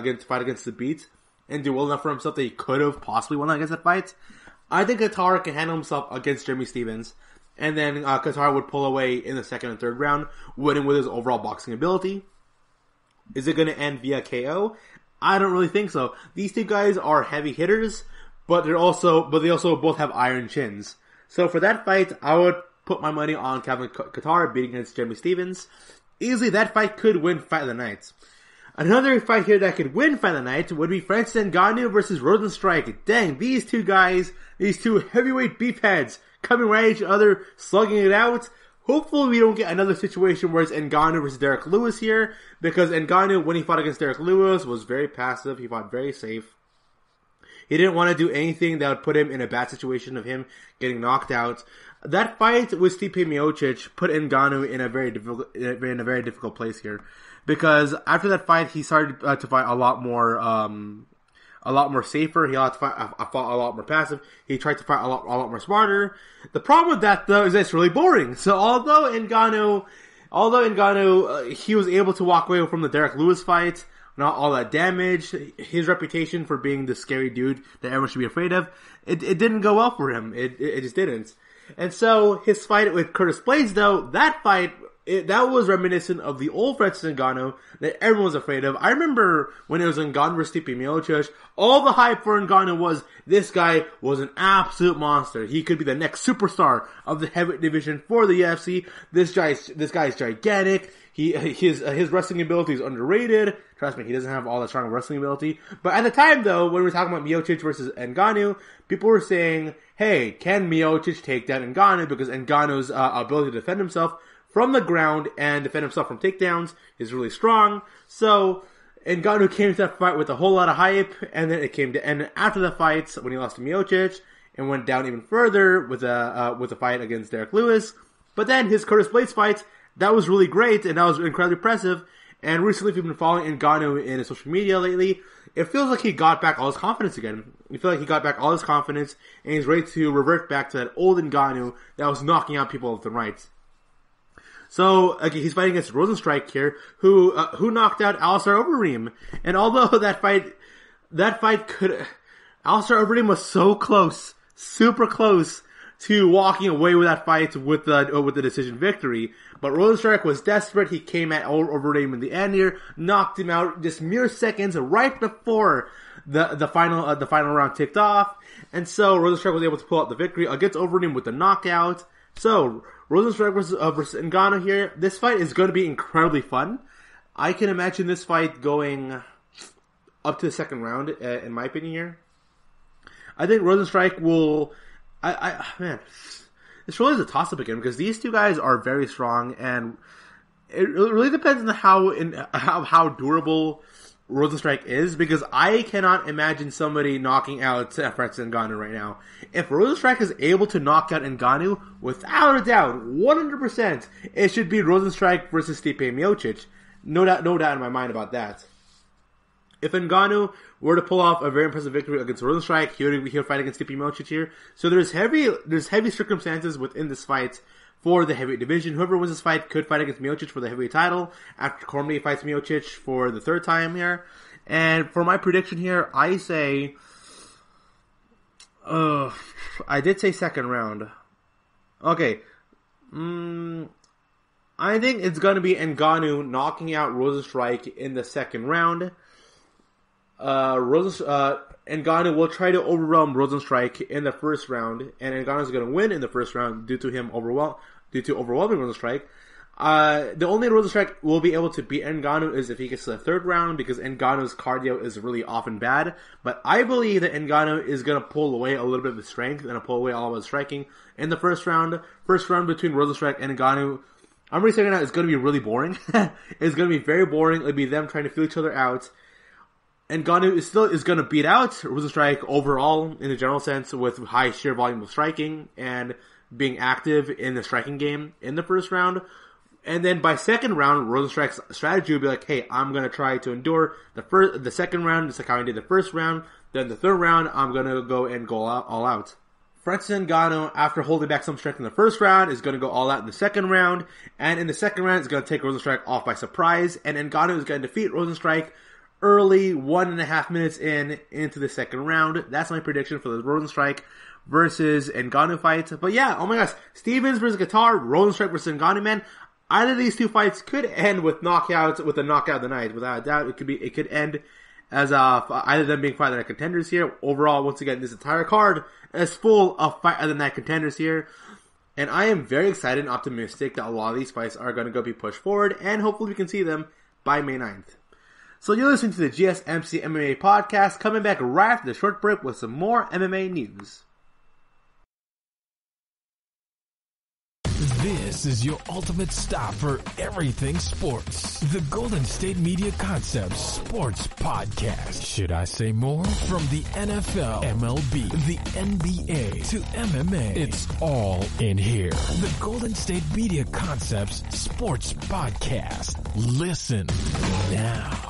Speaker 3: and do well enough for himself that he could have possibly won against that fight, I think Kattar can handle himself against Jeremy Stephens, and then Kattar would pull away in the second and third round, winning with his overall boxing ability. Is it going to end via KO? I don't really think so. These two guys are heavy hitters, but they also both have iron chins. So for that fight, I would put my money on Calvin Kattar beating against Jeremy Stephens. Easily, that fight could win Fight of the Night. Another fight here that could win Fight of the Night would be Francis Ngannou versus Rosenstrike. Dang, these two guys, these two heavyweight beefheads, coming right at each other, slugging it out. Hopefully we don't get another situation where it's Ngannou versus Derek Lewis here, because Ngannou, when he fought against Derek Lewis, was very passive. He fought very safe. He didn't want to do anything that would put him in a bad situation of him getting knocked out. That fight with Stipe Miocic put Ngannou in a very difficult place here, because after that fight, he started to fight a lot more safer. He fought a lot more passive. He tried to fight a lot more smarter. The problem with that, though, is that it's really boring. So although Ngannou, he was able to walk away from the Derek Lewis fight, not all that damage, his reputation for being the scary dude that everyone should be afraid of, it didn't go well for him. It just didn't. And so his fight with Curtis Blaydes, though, that fight, that was reminiscent of the old Francis Ngannou that everyone was afraid of. I remember when it was Ngannou versus Stipe Miocic, all the hype for Ngannou was, this guy was an absolute monster. He could be the next superstar of the heavyweight division for the UFC. This guy is gigantic. His wrestling ability is underrated. Trust me, he doesn't have all that strong wrestling ability. But at the time, though, when we were talking about Miocic versus Ngannou, people were saying, hey, can Miocic take down Ngannou? Because Ngannou's ability to defend himself from the ground and defend himself from takedowns is really strong. So Ngannou came to that fight with a whole lot of hype, and then and after the fight, when he lost to Miocic, and went down even further with a fight against Derek Lewis. But then his Curtis Blaydes fight, that was really great, and that was incredibly impressive. And recently, if you've been following Ngannou in his social media lately, it feels like he got back all his confidence again. You feel like he got back all his confidence, and he's ready to revert back to that old Ngannou that was knocking out people left and right. So, again, he's fighting against Rosenstrike here, who knocked out Alistair Overeem. And although that fight Alistair Overeem was so close, super close, to walking away with that fight with the decision victory. But Rozenstruik was desperate. He came at Overeem in the end here, knocked him out just mere seconds right before the final round ticked off. And so Rozenstruik was able to pull out the victory against Overeem with the knockout. So Rozenstruik versus Ngannou here. This fight is going to be incredibly fun. I can imagine this fight going up to the second round, in my opinion here. I think Rozenstruik will... man, this really is a toss-up again, because these two guys are very strong, and it really depends on how durable Rozenstruik is, because I cannot imagine somebody knocking out Francis Ngannou right now. If Rozenstruik is able to knock out Ngannou, without a doubt, 100%, it should be Rozenstruik versus Stipe Miocic. No doubt in my mind about that. If Ngannou were to pull off a very impressive victory against Rozenstruik, he would fight against Stipe Miocic here. So there's heavy circumstances within this fight for the heavyweight division. Whoever wins this fight could fight against Miocic for the heavyweight title after Cormier fights Miocic for the third time here. And for my prediction here, I say, I did say second round. Okay. I think it's going to be Ngannou knocking out Rozenstruik in the second round. Ngannou will try to overwhelm Rozenstruik in the first round, and Ngannou is going to win in the first round due to overwhelming Rozenstruik. The only Rozenstruik will be able to beat Ngannou is if he gets to the third round, because Ngannou's cardio is really often bad. But I believe that Ngannou is going to pull away a little bit of his strength and pull away all of his striking in the first round. First round between Rozenstruik and Ngannou, I'm already saying now, it's going to be really boring. It's going to be very boring. It'll be them trying to feel each other out. And Ngannou is going to beat out Rozenstruik overall in the general sense with high sheer volume of striking and being active in the striking game in the first round. And then by second round, Rozenstruik's strategy will be like, hey, I'm going to try to endure the second round, just like how I did the first round. Then the third round, I'm going to go all out. Francis Ngannou, after holding back some strength in the first round, is going to go all out in the second round. And in the second round, is going to take Rozenstruik off by surprise. And Ngannou is going to defeat Rozenstruik early, 1.5 minutes into the second round. That's my prediction for the Rozenstruik versus Ngannou fight. But yeah, oh my gosh, Stevens versus Qatar, Rozenstruik versus Ngannou, man. Either of these two fights could end with a knockout of the night. Without a doubt, it could end as either of them being fight of the night contenders here. Overall, once again, this entire card is full of fight of the night contenders here. And I am very excited and optimistic that a lot of these fights are going to be pushed forward, and hopefully we can see them by May 9th. So you're listening to the GSMC MMA podcast, coming back right after the short break with some more MMA news.
Speaker 1: This is your ultimate stop for everything sports. The Golden State Media Concepts Sports Podcast. Should I say more? From the NFL, MLB, the NBA to MMA, it's all in here. The Golden State Media Concepts Sports Podcast. Listen now.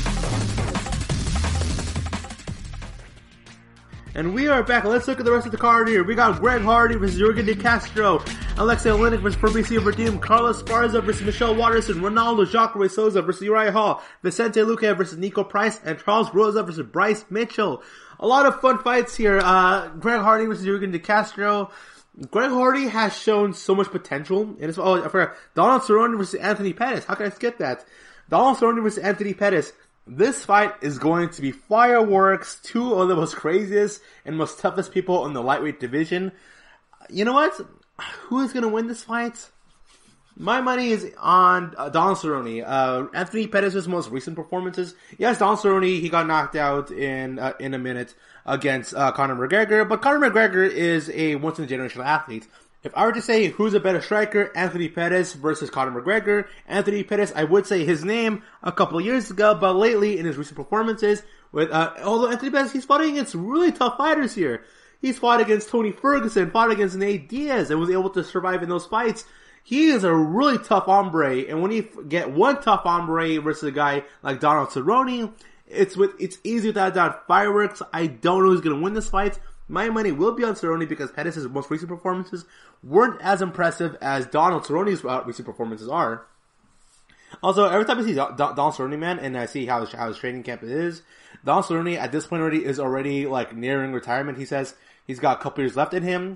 Speaker 3: And we are back. Let's look at the rest of the card here. We got Greg Hardy versus Jurgen De Castro, Alexei Oleinik versus Fabricio Verdum, Carlos Esparza versus Michelle Waterson, Ronaldo Jacare Souza versus Uriah Hall, Vicente Luque versus Nico Price, and Charles Rosa versus Bryce Mitchell. A lot of fun fights here. Greg Hardy versus Jurgen De Castro. Greg Hardy has shown so much potential. I forgot. Donald Cerrone versus Anthony Pettis. How can I skip that? Donald Cerrone versus Anthony Pettis. This fight is going to be fireworks. Two of the most craziest and most toughest people in the lightweight division. You know what? Who is going to win this fight? My money is on Donald Cerrone. Anthony Pettis' most recent performances. Yes, Donald Cerrone, he got knocked out in a minute against Conor McGregor, but Conor McGregor is a once-in-a-generation athlete. If I were to say who's a better striker, Anthony Pettis versus Conor McGregor, Anthony Pettis, I would say his name a couple of years ago, but lately in his recent performances, although Anthony Pettis, he's fighting against really tough fighters here. He's fought against Tony Ferguson, fought against Nate Diaz, and was able to survive in those fights. He is a really tough hombre, and when you get one tough hombre versus a guy like Donald Cerrone, it's easy without doubt. Fireworks. I don't know who's going to win this fight. My money will be on Cerrone because Pettis' most recent performances weren't as impressive as Donald Cerrone's recent performances are. Also, every time I see Donald Cerrone, man, and I see how his training camp is, Donald Cerrone at this point is already like nearing retirement. He says he's got a couple years left in him,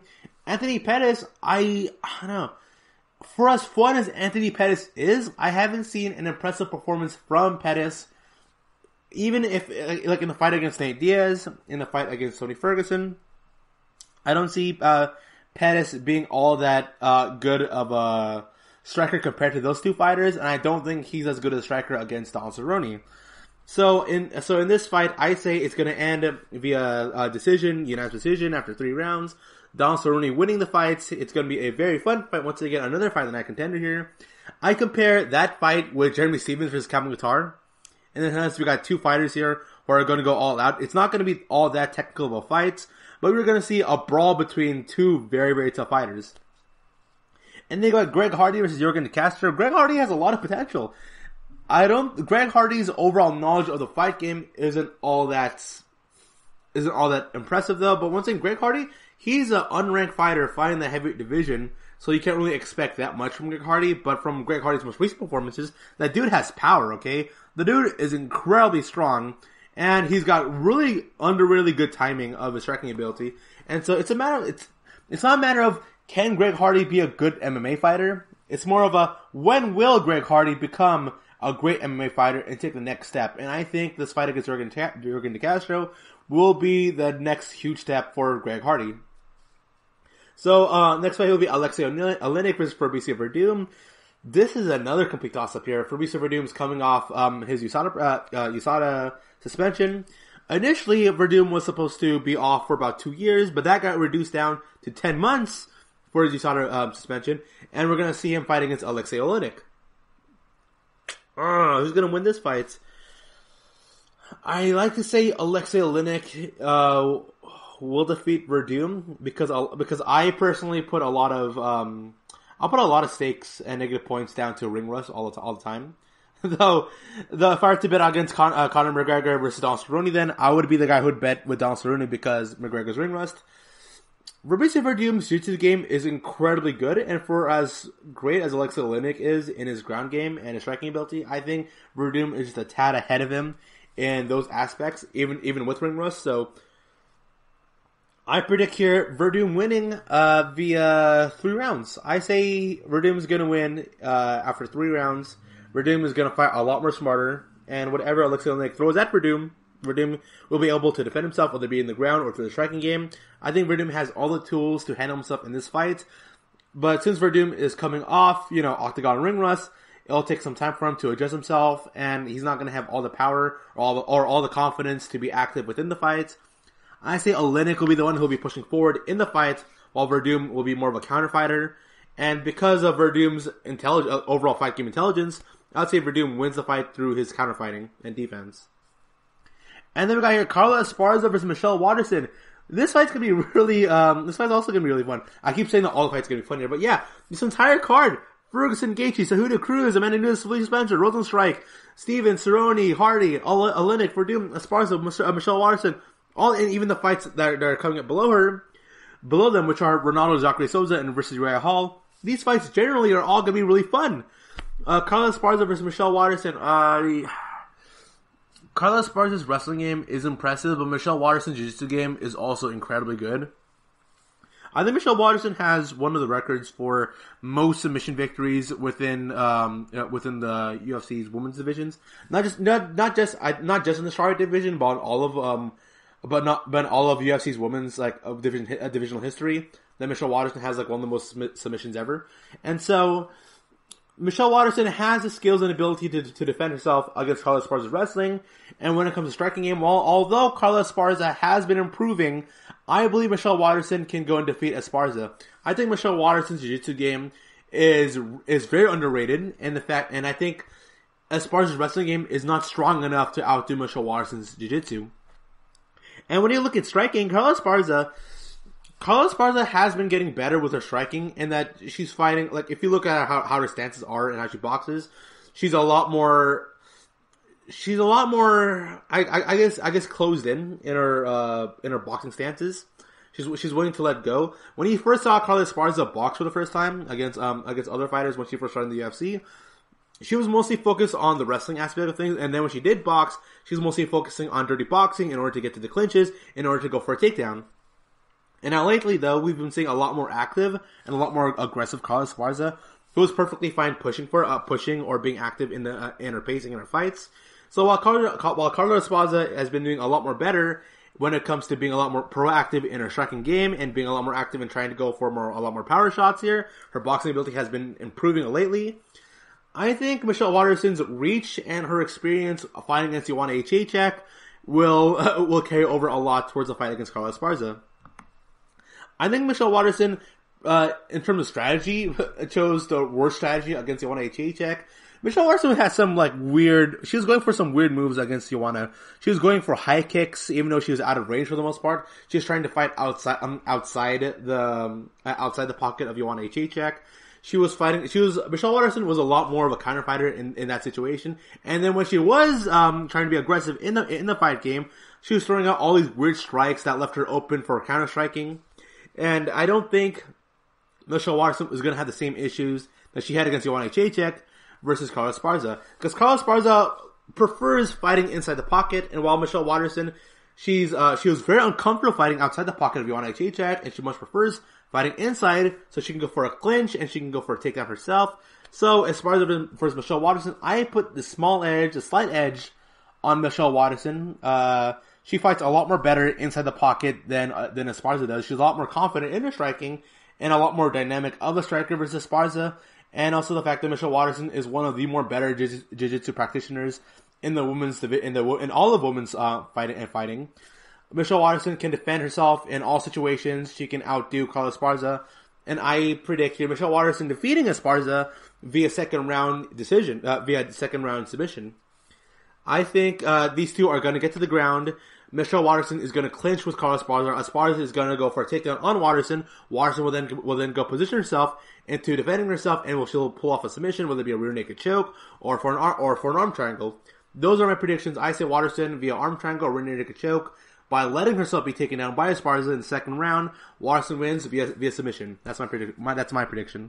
Speaker 3: Anthony Pettis, I don't know. For as fun as Anthony Pettis is, I haven't seen an impressive performance from Pettis. Even if, like in the fight against Nate Diaz, in the fight against Tony Ferguson, I don't see Pettis being all that good of a striker compared to those two fighters, and I don't think he's as good a striker against Don Cerrone. So in this fight, I say it's going to end via unanimous decision after 3 rounds. Don Cerrone winning the fights. It's going to be a very fun fight. Once again, another fight that I contender here. I compare that fight with Jeremy Stephens versus Calvin Kattar. And then we got 2 fighters here who are going to go all out. It's not going to be all that technical of a fight, but we're going to see a brawl between 2 very, very tough fighters. And then you got Greg Hardy versus Yorgan De Castro. Greg Hardy has a lot of potential. Greg Hardy's overall knowledge of the fight game isn't all that impressive though. But once again, Greg Hardy, he's an unranked fighter fighting the heavyweight division, so you can't really expect that much from Greg Hardy. But from Greg Hardy's most recent performances, that dude has power. Okay, the dude is incredibly strong, and he's got really good timing of his striking ability. And so it's not a matter of can Greg Hardy be a good MMA fighter. It's more of a when will Greg Hardy become a great MMA fighter and take the next step. And I think this fight against Yorgan De Castro will be the next huge step for Greg Hardy. So, next fight will be Alexei Oleinik versus Fabricio Werdum. This is another complete toss-up here. Fabricio Werdum is coming off his USADA suspension. Initially, Werdum was supposed to be off for about 2 years, but that got reduced down to 10 months for his USADA suspension, and we're going to see him fight against Alexei Oleinik. Who's going to win this fight? I like to say Alexei Oleinik will defeat Werdum because I personally put a lot of I'll put a lot of stakes and negative points down to ring rust all the time. Though if I were to bet against Conor McGregor versus Don Cerrone, then I would be the guy who would bet with Don Cerrone because McGregor's ring rust. Fabricio Werdum's jiu-jitsu game is incredibly good, and for as great as Alexei Oleinik is in his ground game and his striking ability, I think Werdum is just a tad ahead of him in those aspects, even with ring rust. So I predict here Werdum winning via 3 rounds. I say Werdum's going to win after 3 rounds. Werdum is going to fight a lot more smarter, and whatever Alexei Oleinik throws at Werdum will be able to defend himself, whether it be in the ground or through the striking game. I think Werdum has all the tools to handle himself in this fight, but since Werdum is coming off, octagon ring rust, it'll take some time for him to adjust himself, and he's not going to have all the power or all the confidence to be active within the fight. I say Oleinik will be the one who will be pushing forward in the fight, while Werdum will be more of a counter fighter. And because of Werdum's overall fight game intelligence, I'd say Werdum wins the fight through his counter fighting and defense. And then we got here Carla Esparza versus Michelle Waterson. This fight's gonna be really, this fight's also gonna be really fun. I keep saying that all the fights gonna be fun here, but yeah, this entire card, Ferguson, Gaethje, Cejudo, Cruz, Amanda Nunes, Felicia Spencer, Rosenstrike, Steven, Cerrone, Hardy, Oleinik, Werdum, Esparza, Michelle Waterson, and even the fights that are coming up below them, which are Ronaldo Zachary Souza and versus Uriah Hall. These fights generally are all gonna be really fun. Carla Esparza versus Michelle Waterson, Carla Esparza's wrestling game is impressive, but Michelle Waterson's jiu-jitsu game is also incredibly good. I think Michelle Waterson has one of the records for most submission victories within the UFC's women's divisions. Not just in the strawweight division, but all of UFC's women's divisional history. That Michelle Waterson has one of the most submissions ever, and so Michelle Waterson has the skills and ability to defend herself against Carla Esparza's wrestling. And when it comes to striking game, although Carla Esparza has been improving, I believe Michelle Waterson can go and defeat Esparza. I think Michelle Waterson's jiu-jitsu game is very underrated, and I think Esparza's wrestling game is not strong enough to outdo Michelle Waterson's jiu-jitsu. And when you look at striking, Carla Esparza has been getting better with her striking, and that she's fighting, if you look at how her stances are and how she boxes, she's a lot more, I guess closed in her boxing stances. She's willing to let go. When you first saw Carla Esparza box for the first time against other fighters when she first started in the UFC, she was mostly focused on the wrestling aspect of things, and then when she did box, she was mostly focusing on dirty boxing in order to get to the clinches, in order to go for a takedown. And now lately, though, we've been seeing a lot more active and a lot more aggressive Carla Esparza, who is perfectly fine pushing or being active in her pacing in her fights. So while Carla Esparza has been doing a lot more better when it comes to being a lot more proactive in her striking game and being a lot more active in trying to go for a lot more power shots here, her boxing ability has been improving lately. I think Michelle Waterson's reach and her experience fighting against Joanna Jędrzejczyk will carry over a lot towards the fight against Carla Esparza. I think Michelle Waterson, in terms of strategy, chose the worst strategy against Joanna Jędrzejczyk. Michelle Waterson had some she was going for some weird moves against Joanna. She was going for high kicks, even though she was out of range for the most part. She was trying to fight outside the pocket of Joanna Jędrzejczyk. Michelle Waterson was a lot more of a counter fighter in that situation. And then when she was, trying to be aggressive in the fight game, she was throwing out all these weird strikes that left her open for counter striking. And I don't think Michelle Waterson is going to have the same issues that she had against Joanna Jędrzejczyk versus Carla Esparza. Because Carla Esparza prefers fighting inside the pocket, and while Michelle Waterson, she was very uncomfortable fighting outside the pocket of Joanna Jędrzejczyk, and she much prefers fighting inside, so she can go for a clinch, and she can go for a takedown herself. So, Esparza versus Michelle Waterson, I put the slight edge on Michelle Waterson. She fights a lot more better inside the pocket than Esparza does. She's a lot more confident in her striking, and a lot more dynamic of a striker versus Esparza. And also the fact that Michelle Waterson is one of the more better jiu-jitsu practitioners in all of women's fighting. Michelle Waterson can defend herself in all situations. She can outdo Carla Esparza, and I predict Michelle Waterson defeating Esparza via second round submission. I think these two are going to get to the ground. Michelle Waterson is going to clinch with Carla Esparza. Esparza is going to go for a takedown on Waterson. Waterson will then go position herself into defending herself, and she'll pull off a submission, whether it be a rear naked choke or for an arm triangle. Those are my predictions. I say Waterson via arm triangle or rear naked choke. By letting herself be taken down by Esparza in the second round, Waterson wins via submission. That's my prediction.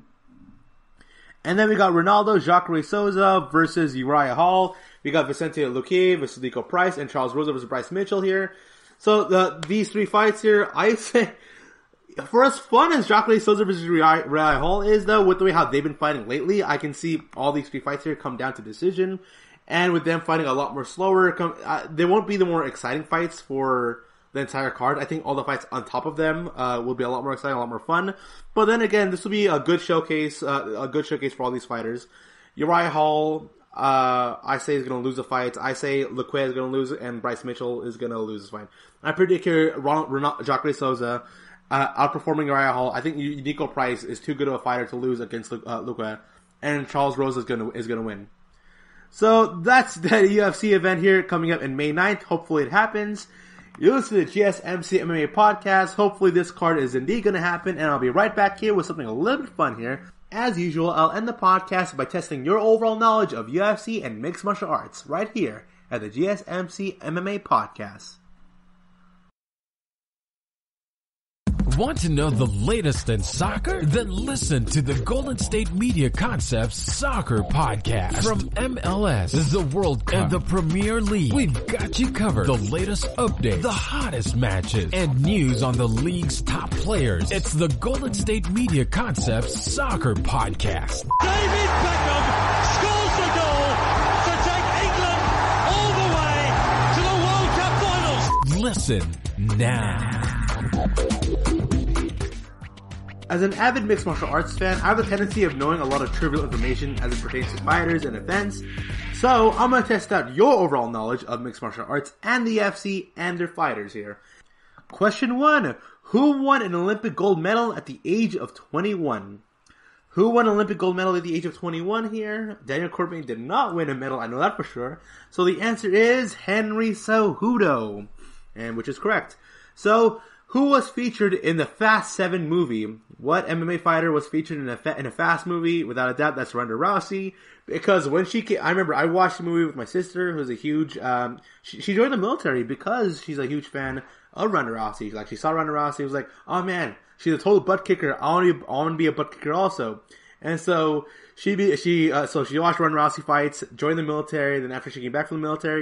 Speaker 3: And then we got Ronaldo Jacare Souza versus Uriah Hall. We got Vicente Luque versus Nico Price, and Charles Rosa versus Bryce Mitchell here. So these three fights here, I say, for as fun as Jacare Souza versus Uriah Hall is, though, with the way how they've been fighting lately, I can see all these three fights here come down to decision. And with them fighting a lot more slower, they won't be the more exciting fights for the entire card. I think all the fights on top of them will be a lot more exciting, a lot more fun. But then again, this will be a good showcase for all these fighters. Uriah Hall, I say is going to lose the fight. I say Luque is going to lose, and Bryce Mitchell is going to lose this fight. I predict here Jacare Souza outperforming Uriah Hall. I think Nico Price is too good of a fighter to lose against Luque, and Charles Rosa is going to win. So that's the UFC event here coming up in May 9th. Hopefully it happens. You listen to the GSMC MMA podcast. Hopefully this card is indeed going to happen, and I'll be right back here with something a little bit fun here. As usual, I'll end the podcast by testing your overall knowledge of UFC and mixed martial arts right here at the GSMC MMA podcast.
Speaker 1: Want to know the latest in soccer? Then listen to the Golden State Media Concepts Soccer Podcast. From MLS, the World Cup, and the Premier League, we've got you covered. The latest updates, the hottest matches, and news on the league's top players. It's the Golden State Media Concepts Soccer Podcast.
Speaker 4: David Beckham scores the goal to take England all the way to the World Cup finals.
Speaker 1: Listen now.
Speaker 3: As an avid mixed martial arts fan, I have a tendency of knowing a lot of trivial information as it pertains to fighters and events, so I'm going to test out your overall knowledge of mixed martial arts and the UFC and their fighters here. Question 1. Who won an Olympic gold medal at the age of 21? Who won an Olympic gold medal at the age of 21 here? Daniel Cormier did not win a medal, I know that for sure. So the answer is Henry Cejudo, and which is correct. So, who was featured in the Fast 7 movie? What MMA fighter was featured in a Fast movie? Without a doubt, that's Ronda Rousey. Because when she came, I remember I watched the movie with my sister, who's a huge, she joined the military because she's a huge fan of Ronda Rousey. Like, she saw Ronda Rousey, was like, oh man, she's a total butt kicker. I want to be a butt kicker also. And so, she watched Ronda Rousey fights, joined the military, then after she came back from the military,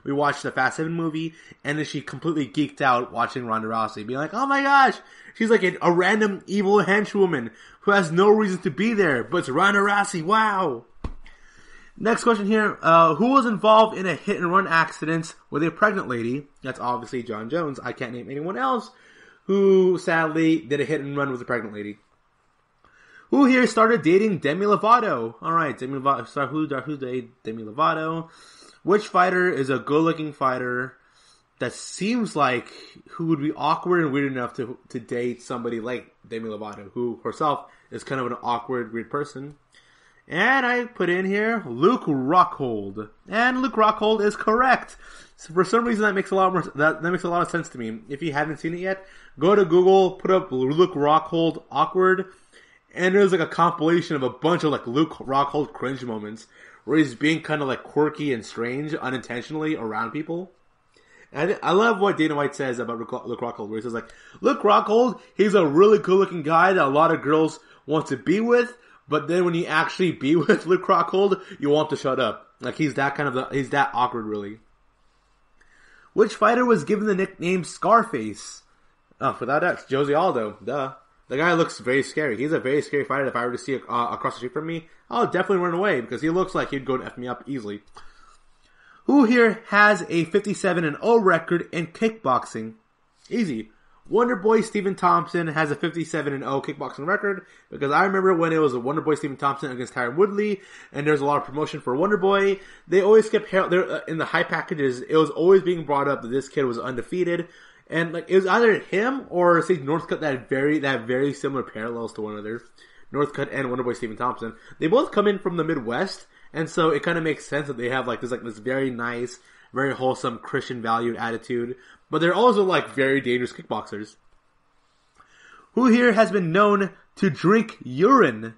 Speaker 3: we watched the Fast 7 movie, and then she completely geeked out watching Ronda Rousey, being like, oh my gosh, she's like a random evil henchwoman who has no reason to be there, but it's Ronda Rousey, wow! Next question here, who was involved in a hit-and-run accident with a pregnant lady? That's obviously John Jones. I can't name anyone else who, sadly, did a hit-and-run with a pregnant lady. Who here started dating Demi Lovato? Alright, Demi Lovato. Sorry, who dated Demi Lovato? Which fighter is a good-looking fighter that seems like who would be awkward and weird enough to date somebody like Demi Lovato, who herself is kind of an awkward, weird person? And I put in here Luke Rockhold. And Luke Rockhold is correct. So for some reason that makes a lot more, that makes a lot of sense to me. If you haven't seen it yet, go to Google, put up Luke Rockhold awkward, and there's like a compilation of a bunch of like Luke Rockhold cringe moments where he's being kind of like quirky and strange unintentionally around people. And I love what Dana White says about Luke Rockhold, where he says like, Luke Rockhold, he's a really good looking guy that a lot of girls want to be with, but then when you actually be with Luke Rockhold, you want to shut up. Like he's that he's that awkward really. Which fighter was given the nickname Scarface? Oh, for that's Jose Aldo, duh. The guy looks very scary. He's a very scary fighter. If I were to see across the street from me, I'll definitely run away because he looks like he'd go and F me up easily. Who here has a 57-0 record in kickboxing? Easy. Wonder Boy Stephen Thompson has a 57-0 kickboxing record because I remember when it was a Wonder Boy Stephen Thompson against Tyron Woodley and there's a lot of promotion for Wonder Boy. They always kept in the high packages. It was always being brought up that this kid was undefeated. And like it was either him or say Northcutt that had very similar parallels to one another. Northcutt and Wonder Boy Stephen Thompson. They both come in from the Midwest, and so it kind of makes sense that they have like this very nice, very wholesome Christian valued attitude. But they're also like very dangerous kickboxers. Who here has been known to drink urine?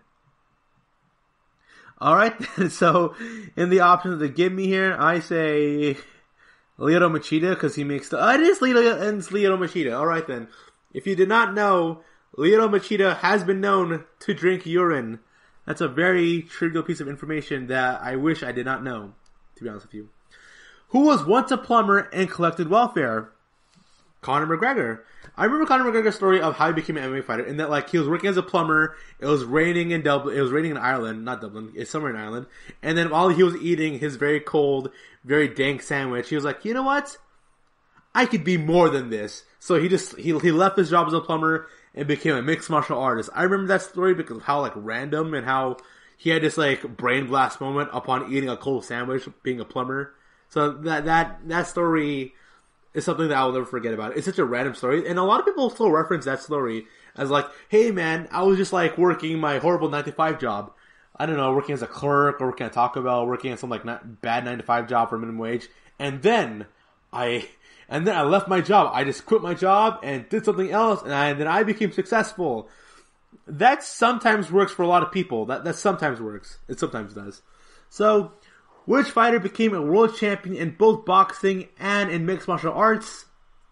Speaker 3: Alright, so in the options that they give me here, I say Lyoto Machida, because he makes it is Lyoto Machida. Alright then. If you did not know, Lyoto Machida has been known to drink urine. That's a very trivial piece of information that I wish I did not know, to be honest with you. Who was once a plumber and collected welfare? Conor McGregor. I remember Conor McGregor's story of how he became an MMA fighter, in that like he was working as a plumber, it was raining in Dublin, it was raining in Ireland, not Dublin, it's somewhere in Ireland, and then while he was eating his very cold, very dank sandwich, he was like, you know what? I could be more than this. So he left his job as a plumber and became a mixed martial artist. I remember that story because of how like random and how he had this like brain blast moment upon eating a cold sandwich, being a plumber. So that story is something that I will never forget about. It's such a random story, and a lot of people still reference that story as like, hey man, I was just like working my horrible 9-to-5 job. I don't know, working as a clerk, or working at Taco Bell, working at some like bad 9-to-5 job for minimum wage, and then I left my job. I just quit my job and did something else, and then I became successful. That sometimes works for a lot of people. That sometimes works. It sometimes does. So, which fighter became a world champion in both boxing and in mixed martial arts?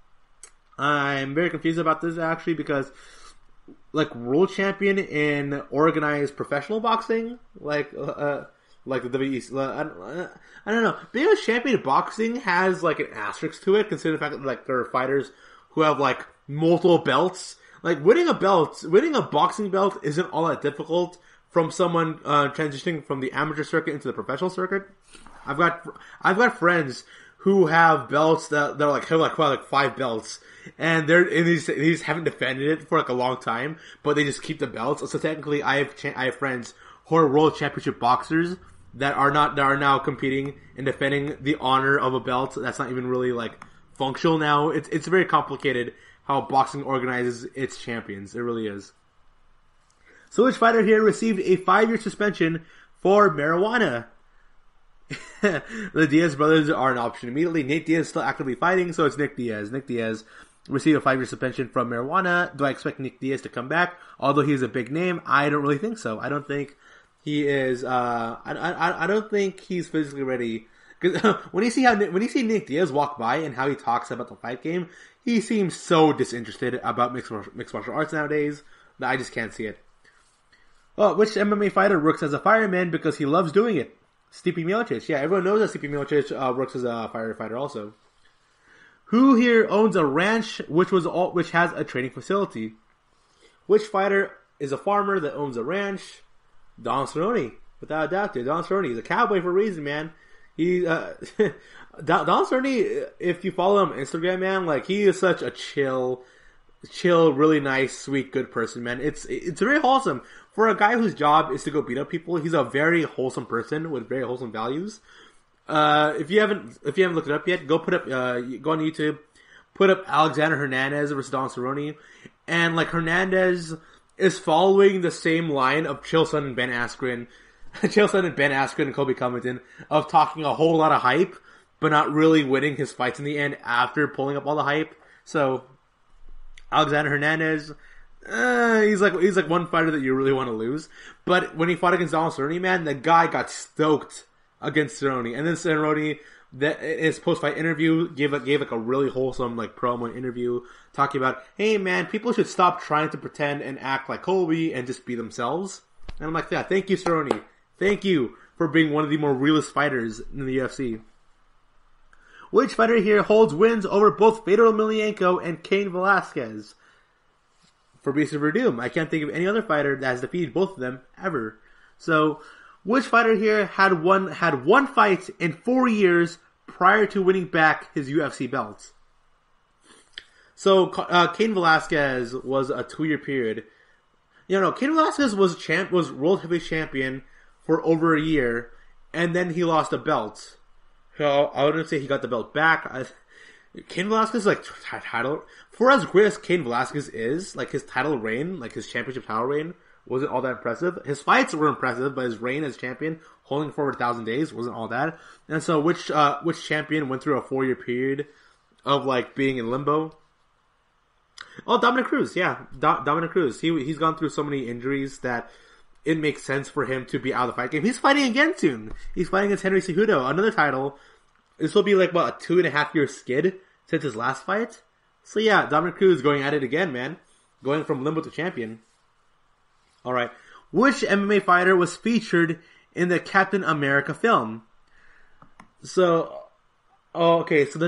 Speaker 3: I'm very confused about this actually because, like, world champion in organized professional boxing, like the WEC. I don't know. Being a champion in boxing has like an asterisk to it, considering the fact that like there are fighters who have like multiple belts. Like winning a boxing belt isn't all that difficult. From someone transitioning from the amateur circuit into the professional circuit, I've got friends who have belts that are like have 5 belts, and they just haven't defended it for like a long time, but they just keep the belts. So technically, I have friends who are world championship boxers that are now competing and defending the honor of a belt that's not even really like functional now. It's very complicated how boxing organizes its champions. It really is. So which fighter here received a 5-year suspension for marijuana? The Diaz brothers are an option immediately. Nate Diaz is still actively fighting, so it's Nick Diaz. Nick Diaz received a 5-year suspension from marijuana. Do I expect Nick Diaz to come back? Although he's a big name, I don't really think so. I don't think he is. I don't think he's physically ready. Because when you see Nick Diaz walk by and how he talks about the fight game, he seems so disinterested about mixed martial arts nowadays that I just can't see it. Well, which MMA fighter works as a fireman because he loves doing it? Stipe Miocic. Yeah, everyone knows that Stipe Miocic works as a firefighter also. Who here owns a ranch which has a training facility? Which fighter is a farmer that owns a ranch? Don Cerrone. Without a doubt, dude. Don Cerrone. He's a cowboy for a reason, man. He, Don Cerrone, if you follow him on Instagram, man, like, he is such a chill, really nice, sweet, good person, man. It's very wholesome. For a guy whose job is to go beat up people, he's a very wholesome person with very wholesome values. If you haven't looked it up yet, go on YouTube, put up Alexander Hernandez versus Don Cerrone, and like Hernandez is following the same line of Chael Sonnen and Ben Askren and Colby Covington of talking a whole lot of hype, but not really winning his fights in the end after pulling up all the hype. So Alexander Hernandez, he's like one fighter that you really want to lose. But when he fought against Donald Cerrone, man, the guy got stoked against Cerrone, and then Cerrone, in his post-fight interview, gave like a really wholesome like promo interview talking about, hey man, people should stop trying to pretend and act like Colby and just be themselves. And I'm like, yeah, thank you, Cerrone. Thank you for being one of the more realist fighters in the UFC. Which fighter here holds wins over both Fedor Emelianenko and Cain Velasquez? Fabricio Verdum. I can't think of any other fighter that has defeated both of them ever. So, which fighter here had one fight in 4 years prior to winning back his UFC belt? So, Cain Velasquez was a 2-year period. Cain Velasquez was world heavyweight champion for over a year, and then he lost a belt. So, I wouldn't say he got the belt back. Cain Velasquez, like, title, for as great as Cain Velasquez is, like, his title reign, like, his championship title reign, wasn't all that impressive. His fights were impressive, but his reign as champion, holding for over 1,000 days, wasn't all that. And so, which champion went through a 4-year period of, like, being in limbo? Oh, Dominic Cruz, yeah. Dominic Cruz. He's gone through so many injuries that it makes sense for him to be out of the fight game. He's fighting again soon. He's fighting against Henry Cejudo, another title. This will be like, what, a 2.5-year skid since his last fight? So yeah, Dominic Cruz going at it again, man. Going from limbo to champion. Alright. Which MMA fighter was featured in the Captain America film? So, okay, so the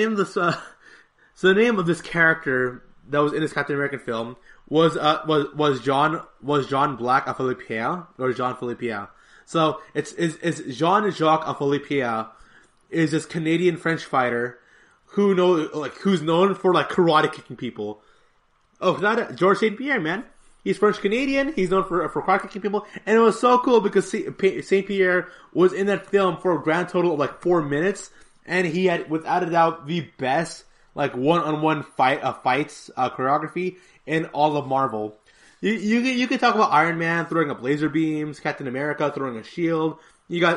Speaker 3: name of this character that was in this Captain American film was John Black Affolipia, or Jean Philippe. So it's Jean-Jacques Affolipia is this Canadian French fighter who's known for like karate kicking people. Oh, not George St. Pierre, man. He's French Canadian. He's known for karate kicking people, and it was so cool because St. Pierre was in that film for a grand total of like 4 minutes, and he had without a doubt the best like one-on-one fights choreography in all of Marvel. You can talk about Iron Man throwing up laser beams, Captain America throwing a shield. You got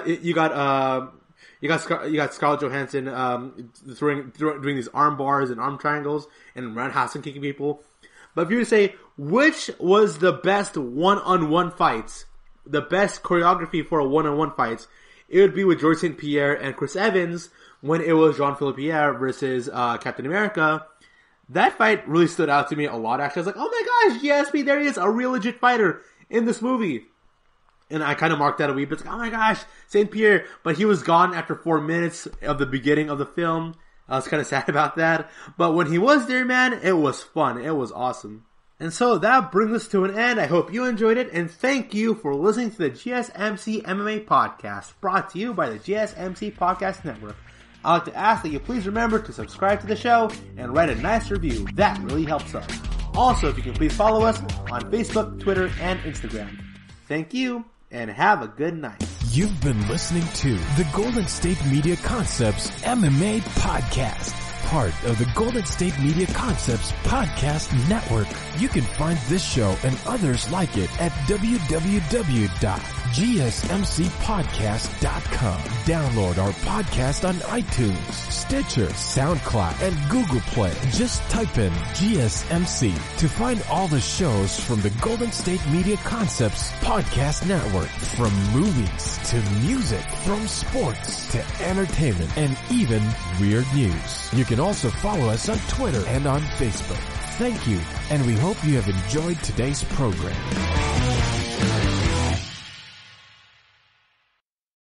Speaker 3: Scarlett Johansson doing these arm bars and arm triangles, and roundhouse kicking people. But if you were to say which was the best one-on-one fights, the best choreography for a one-on-one fights, it would be with George St. Pierre and Chris Evans when it was Jean-Philippe Pierre versus Captain America. That fight really stood out to me a lot, actually. I was like, oh my gosh, GSP, there he is, a real legit fighter in this movie. And I kind of marked that a wee bit. Like, oh my gosh, St. Pierre. But he was gone after 4 minutes of the beginning of the film. I was kind of sad about that. But when he was there, man, it was fun. It was awesome. And so that brings us to an end. I hope you enjoyed it, and thank you for listening to the GSMC MMA podcast, brought to you by the GSMC Podcast Network. I'd like to ask that you please remember to subscribe to the show and write a nice review. That really helps us. Also, if you can please follow us on Facebook, Twitter, and Instagram. Thank you, and have a good night.
Speaker 1: You've been listening to the Golden State Media Concepts MMA podcast, part of the Golden State Media Concepts podcast network. You can find this show and others like it at www.gsmcpodcast.com. Download our podcast on iTunes, Stitcher, SoundCloud, and Google Play. Just type in GSMC to find all the shows from the Golden State Media Concepts podcast network. From movies to music, from sports to entertainment, and even weird news. You can also follow us on Twitter and on Facebook. Thank you, and we hope you have enjoyed today's program.